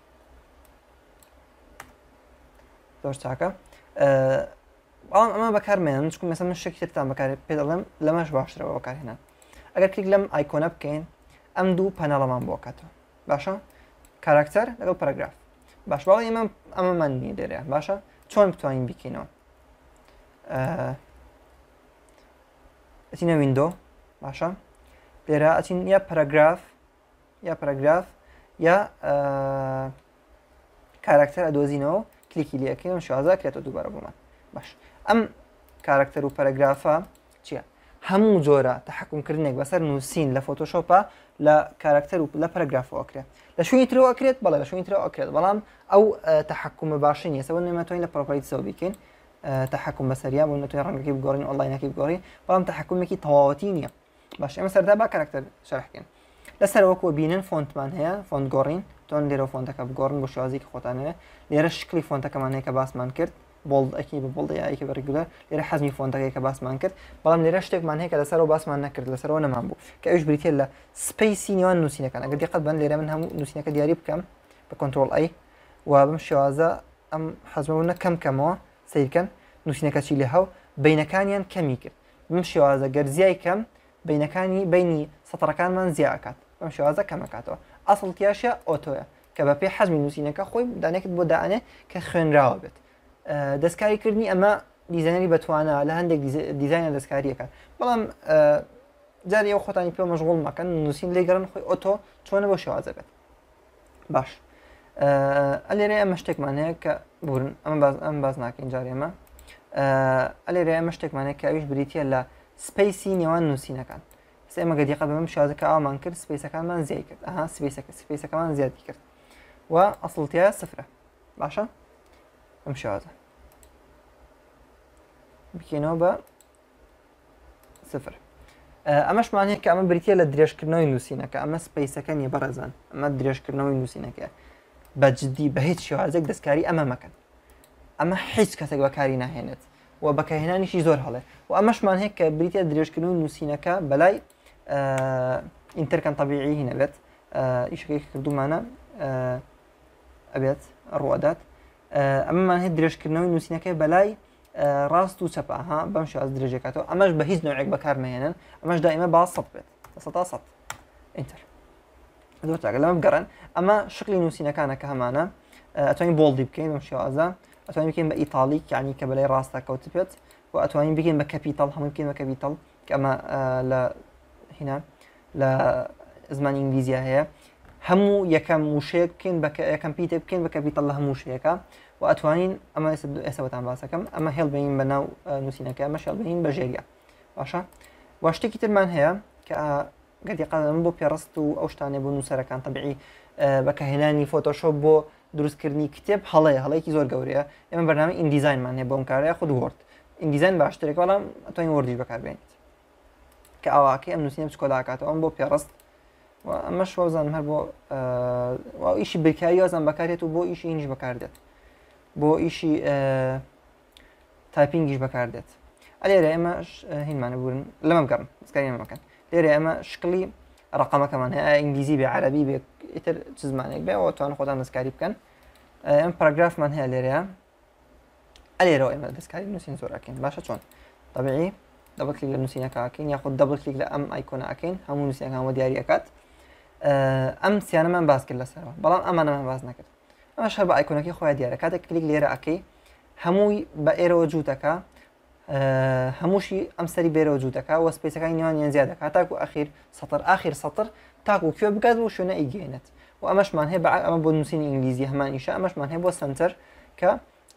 زۆر چاکە بەڵام ئەمە بەکارمێنن چکو مەسەڵەن من شتێکی ترتان بەکار پێ دەڵێم لەمەش باشترەوە بەکارهێنان ئەگەر کلیک لەم ئایکۆنە بکەین ئەم دوو پەنەڵەمان بۆ کاتەوە باشە کاراکتەر لەگەڵ پەراگراف باش باڵی ئێمە ئەمەمان نییە لێرەیە باشە چۆن بتوانین بیکەینەوە ئەچینە ویندۆ باشە لێرە ئەچین یا پەراگراف یا پەراگراف یا کاراکتەر ئەدۆزینەوە کلیکی لەکەین و شازە کرێتەوە دووبارە بۆمان باش ئەم کاراکتەر و پەراگرافە چییە هەموو جۆرە تەحکومکردنێک بەسەر نووسین لە فۆتۆشۆپە لە کاراکتەر و لە پەراگرافەوە ئەکرێت لە شوێنی ترەوە ئەکرێت بەڵێ لە شوێنی ترەوە ئەکرێت بەڵام ئەو تەحکومە باشی نیە سەوە نەمەتوانین لە پڕۆپەرەیتسەوە بیکەین تەحکوم بەسەریان بۆ نەتوانین ڕەنگەکەی بگۆڕین ئۆنلاینەکەی بگۆڕین بەڵام تەحکومێکی تەواوەتی نییە باش ئێمە سەردا با کاراکتەر شەرحکەین لەسەرەوەکو بینن فۆنتمان هەیە فۆنت گۆڕین تۆن لێرە فۆنتەکە بگۆڕن بۆ شێوازێکی خۆتانەیە لێرە شکلی فۆنتەکەمان هەیە کە باسمان کرد بۆڵد ئەکی بە بڵدە یاکی بە ڕیگولەر لێرە حەزمی فۆنتەکەی کە باسمان کرد بەڵام لێرە شتێکمان هەیە کە لەسەرەوە باسمان نەکرد لەسەرەوە نەمان بوو کە ئەوش بریتێ لە سپەیسی نێوان نووسینەکان ئەگەر دیقەت بن لێرە من هەموو نووسینەکە دیاری بکەم بە کۆنتڕۆڵ ئەی و بەم شێوازە ئەم حەزمەوە کەم کەمەوە سیرکەن نووسینەکە چی لێ هەو بینەکانیان کەمی کرد بەم شێوازە گەرزیای کەم بینەکانی بینی سەترەکانمان زیاکات بەم شێوازە کەمەکاتەوە ئەسڵتیاشە ئۆتۆیە کە بە پێ حەزمی نووسینەکە خۆی دانێکت بۆ داانێ کە خوێنراوە بێت دەستکاریکردنی ئەمە دیزایەری بەتوانە لە هەندێک دیزایە دەستکاریەکە بەڵام جاری ئەو خۆتانی پێ مەشغوڵ مەکەن نووسین لێگەڕن خۆی ئۆتۆ چۆنە بۆ شێوازە بێت باش ئەلێرە ئەمە شتێکمان هەیە کە بورن ئەم باز ناکەین جارێ ئەمە ئەلێرە ئەمە شتێکمانەیە کە ئەویش بریتە لە سپەیسی نێوان نووسینەکان ئێمە گەدیقە بەم شازەکە ئامان کرد سپەیسەکانمان زیای کرد ئەها سپەیسەکە سپەیسەکەمان زیادی کرد و ئەسڵتیایە سفرە باشە ئەم شازە بکەینەوە بە سفر ئەمەشمان هەیە کە ئەمە بریتە لە درێژکردنەوەی نووسینەکە ئەمە سپەیسەکە نیە بەڕێزان ئەمە درێژکردنەوەی نووسینەکە بەجددی بە هیچ شێوازێک دەستکاری ئەمە مەکەن ئەمە هیچ کەسێک بەکاری ناهێنێت و بەکارهێنانیشی زۆر هەڵێ و ئەمەشمان هەیە کە بریتە درێژکردنەوەی نووسینەکە بەلای ئینتەرکەم تەبیعی هینەبێت ئیشەکەی کردومانە ئەبێت ڕوادات ئەمەمان هەیە درێژکردنەوەی نووسینەکەی بەلای ڕاست و چەپەها بەم شێواز درێژێکاتەوە ئەمەش بە هیچ نوعێک بەکار مەهێنن ئەمەش دائیمە با سەد بێت سەد تا سەد ئینتەر زۆر چاکە لەمە بگەڕن ئەمە شکلی نووسینەکانە کە هەمانە ئەتوانین بۆڵدی بکەین بەم شێوازە ئەتوانین بکەین بە ئیتالیک یعنی کە بەلای ڕاستە کەوت بێت و ئەتوانین بکەین بە کەپیتاڵ هەمووی بکەین بە کەپیتاڵ کە ئەمە لە هینا لە زمانی ئینگلیزیە هەیە هەموو یەکەم وشەیەک بکەین بە یەکەم پیتێ بکەین بە کەپیتاڵ لە هەموو شەیەکە و ئەتوانین ئەمە ئێسەوەتان باسەکەم ئەمە هێڵبین بە ناو نووسینەکە ئەمە هێڵبین بە ژێریە باشە و شتێکی ترمان هەیە کە گەردیقەدەم بۆ پێڕست و ئەو شتانێ بۆ نووسەرەکان تەبیعی بەکارهێنانی فۆتۆشۆپ بۆ دروستکردنی کتێب هەڵەیە هەڵەیەکی زۆر گەورەیە ئێمە بەرنامە ئیندیزاینمان هەیە بۆم کارەیە خود وەرد ئیندیزاین باشترێک بەڵام ئەتوانین وەردیش بەکاربێنیت کە ئاواکەی ئەم نووسینە بچکۆلا ئاکاتەوە ئەم بۆ پێڕست و ئەمەش وەزانم هەر بۆ ئیشی بریکاری وازان بەکارێت و بۆ ئیشی هینیش بەکاردێت بۆ ئیشی تایپینگیش بەکاردێت ئەلێرە ئێمە هینمانە بوون لەمە بگەڕن دەستکاری مەکەن لێرە ئێمە شکلی ڕقەمەکەمان هەیە ئینگلیزی بێ عەرەبی بێ ئیتر چ زمانێک بێ ئەوە توانن خۆتان دەستکاری بکەن ئەم پاراگرافمان هەیە لێرەیە ئەلێرەوە ئێمە دەستکاری نووسین زۆر ئەکەین باشە چۆن طبیعی دەبڵ کلیک لە نووسینەکە ئەکەین یاخود دەبڵ کلیک لە ئەم ئایکۆنە ئەکەین هەموو نووسینەکانەوە دیاری ئەکات ئەم سیانەمان باس کرد لەسەرەوە بەڵام ئەمانەمان باز نەکرد ئەمە شەر بە ئایکۆنەکەی خۆیان دیارە کاتێک کلیک لێرە ئەەکەی هەمووی بە ئێرەوە جووتەکە هەمووشی ئەم سەری بێرەوە جووتەکە وە سپیسەکانی نێوانیان زیادەکە تاکو ئەخیر سەتر ئاخیر سەتر تاکو کوێ بگات و شوێنە ئیگەێنێت و ئەمەشمان هەیە ئەمە بۆ نووسینی ئینگلیزی هەمانیشە ئەمەشمان هەیە بۆ سنتەر کە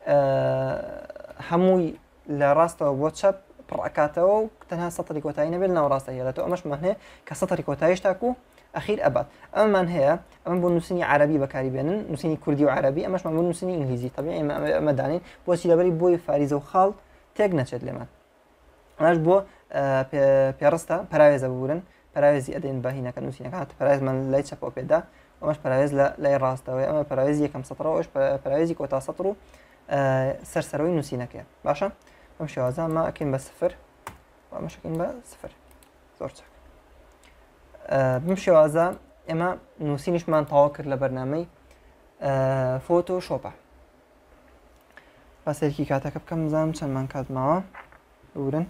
هەمووی لە ڕاستەوە بۆ چەپ پڕەکاتەوە و تەنها سەتری کۆتایی نەبێت ناوڕاستە هێڵێتەوە ئەمەشمان هەیە کە سەتری کۆتاییش تاکو ئەخیر ئەبات ئەمەمان هەیە ئەمە بۆ نووسینی عەرەبی بەکاری بێنن نووسینی کوردی و عەرەبی ئەمەشمان بۆ نووسینی ئینگلیزی تەبیعی ئەمە دانین بۆچی لەبەری بۆی فاریزە و خاڵ تێک نەچێت لێمان ئەمەش بۆ پێڕستە پەراوێزە ببورن پەراوێزی ئەدەین بە هینەکە نووسینەکە هاتە پەراوێزمان لای چەپەوە پێدا ئەمەش پەراوێز لای ڕاستەوەی ئەمە پەراوێزی یەکەم سەترەوە ئەوش پەراوێزی کۆتا سەتر و سەرسەرەوەی نووسینەکەیە باشە ئەم شێوازە ئەمە ئەکەین بە سفر و ئەمەش ئەکەین بە سفر زۆر چاک بم شێوازە ئێمە نووسینیشمان تەواو کرد لە بەرنامەی فۆتۆشۆپە بەسێکی کاتەکە بکەم بزانم چەندمان کات ماوە بورن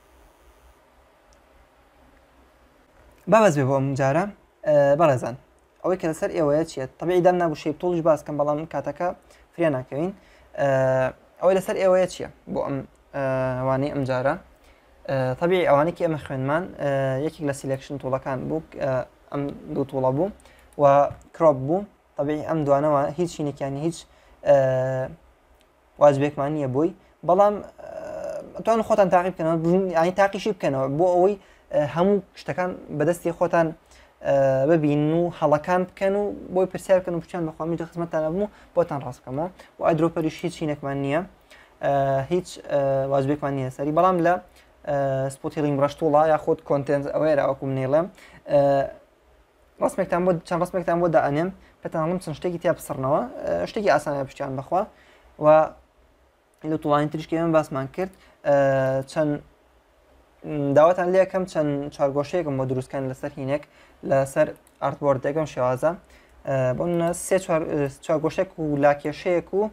بابەز بێ بۆ ئەم جارە بەڕێزان ئەوەی کە لەسەر ئێوەیە چێت تەبیعی دام نابوو شێپ تۆڵیش باسکەم بەڵام کاتەکە فریا ناکەوین ئەوەی لەسەر ئێوەیە چییە بۆ ئەم وانەی ئەم جارە تەبیعی ئەوانێکی ئەمە خوێنمان یەکێک لە سیلەکشن توڵەکان بوو ئەم دوو توڵە بوو و کرۆپ بوو تەبیعی ئەم دوانەوە هیچ شینێکیانی هیچ واجبێکمان نییە بووی بەڵام توانن خۆتان تاقی بکەنەوە ینی تاقیشی بکەنەوە بۆ ئەوەی هەموو شتەکان بەدەستی خۆتان ببین و هەڵەکان بکەن و بۆی پرسیار بکەن و پچیان بەخوامی تو خزمەتتان بوو بۆتان ڕاست بکەمەوە و ئایدرۆپەریش هیچ شینێکمان نییە هیچ واجبێکمان نییە سەری بەڵام لە سپۆتیڵینگ ڕەشتوڵە یاخود کۆنتنت ئەوەیە ئەوکو منێڵێم ڕستمێکتان بۆ چەند ڕستمێکتان بۆ دائەنێم پێتانڵم چەند شتێکی تیا بسڕنەوە شتێکی ئاسانە پشتیان بخوا و لە توڵانی تریشکی ئێمە باسمان کرد چەند داواتان لێ یەکەم چەند چوارگۆشەیەکم بۆ دروستکەن لەسەر هینێک لەسەر ئارتبۆردێکم شێوازە بۆ سێ چوارگۆشێک و لاکێشەیەک و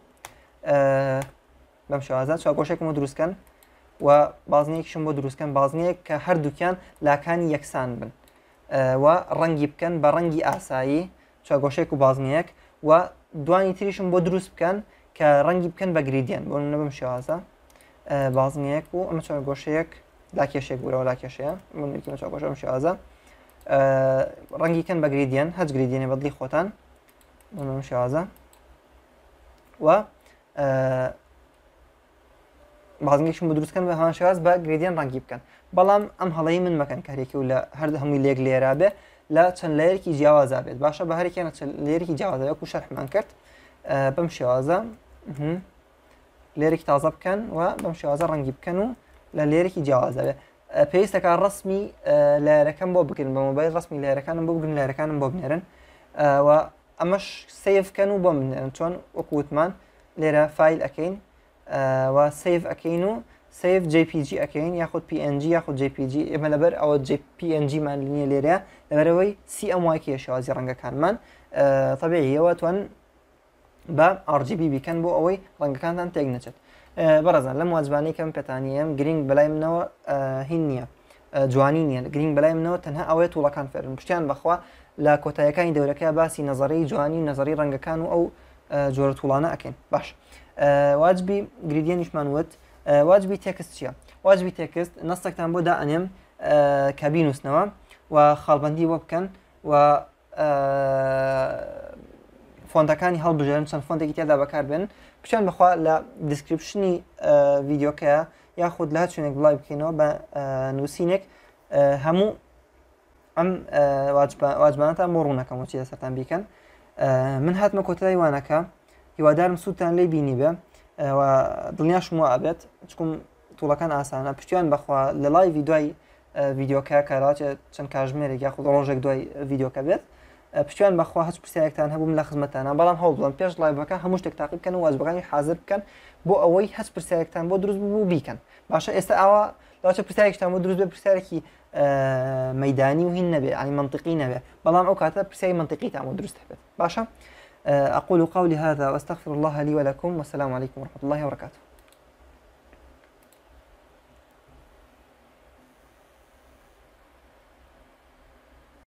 بەم شێوازە چوارگۆشێکم بۆ دروستکەن و بازنەیەکیشم بۆ دروستکەن بازنەیەک کە هەردووکیان لاکانی یەکسان بن و ڕەنگی بکەن بە ڕەنگی ئاسایی چوارگۆشێک و بازنەیەک و دوانی تریشم بۆ دروست بکەن کە ڕەنگی بکەن بە گریدیان بۆ نە بەم شێوازە بازنەیەک و ئەمە چوارگۆشەیەک لاکێشێک بوورەوە لاکێشەیە بۆ چوارگۆشە بەم شێوازە ڕەنگی کەن بە گریدیان هەچ گریدیانێ بەدڵی خۆتان بۆ بەم شێوازە و بازنێکشم بۆ دروستکەن بە هەمان شێواز بە گریدیان ڕەنگی بکەن بەڵام ئەم هەڵەی من مەکەن کارێکی و لە هەر هەمووی لێک لێرا بێ لە چەند لایەکی جیاوازا بێت باشە بە هەرێکیانە لێرەی جیاوازە وەکو شەرحمان کرد بەم شێوازە لێرێکی تازە بکەن و بەم شێوازە ڕەنگی بکەن و لە لێرەی جیاوازە بێ پێویستەکە ڕسمی لایەرەکەم بۆ بکەن بە مۆبایل ڕسمی لایەرەکانم بۆ بگرن لایەرەکانم بۆ بنێرن و ئەمەش سیڤکەن و بۆ بنێرن چۆن وەکووتمان لێرە فایل ئەەکەین و سیڤ ئەەکەین و سیڤ جی پی جی ئەەکەین یاخود پی ئەن جی یاخود جی پی جی ئێمە لەبەر ئەوە پی ئەن جیمان نییە لێرەیە لەبەرەوەی سی ئەم وای شێوازی ڕەنگەکانمان تەبیعیەوە توان بە ئار جی بی بیکەن بۆ ئەوەی ڕەنگەکانتان تێک نەچێت بەڕێزان لەم واجبانەی کەم پێتانیم گرنگ بەلای منەوە هین نییە جوانی نییە گرنگ بەلای منەوە تەنها ئەوەیە توڵەکان فێرن پشتیان بەخوا لە کۆتاییەکانی دەورەکە باسی نەزەڕی جوانی و نەزەڕی ڕەنگەکان و ئەو جۆرە توڵانە ئەکەین باش واجبی گریدیانیشمان وت واجبی تێکست چییە واجبی تێکست نەستێکتان بۆ دائەنێم کە بینووسنەوە و خاڵبەندی بۆ بکەن و فۆنتەکانی هەڵبژێرن چەند فۆنتێکی تێدا بەکار بێن پشتیان بخوا لە دیسکریپشنی ڤیدیۆکەیە یاخود لە چونێک بڵای بکەینەوە بە نووسینێک هەموو ئەم واجبانەتان بۆ ڕوونەکەم وچی لەسەرتان بیکەن من هاتمە کۆتایی وانەکە هیوادارم سوودتان لێی بینی بێ و دڵنیاشم وە ئەبێت چکم توڵەکان ئاسانە پشتیان بەخوا لە لایڤی دوای ڤیدیۆکە کاراچێت چەند کاژمێرێک یاخود ڕۆژێک دوای ڤیدیۆکە بێت پشتیان بەخوا هەچ پرسیارێکتان هەبووم لە خزمەتانە بەڵام هەوڵ بڵم پێش لایڤەکە هەموو شتێک تاقی بکەن و واجبەکانی حازر بکەن بۆ ئەوەی هەچ پرسیارێکتان بۆ دروست بوو بیکەن باشە ئێستا ئاوا لاچە پرسیارێکتان بۆ دروست بێ پرسیارێکی مەیدانی و هین نەبێ عنی منطقی نەبێ بەڵام ئەو کاتە پرسیاری منطقیتان بۆ دروست هەبێت باشە أقول قولي هذا وأستغفر الله لي ولكم والسلام عليكم ورحمة الله وبركاته.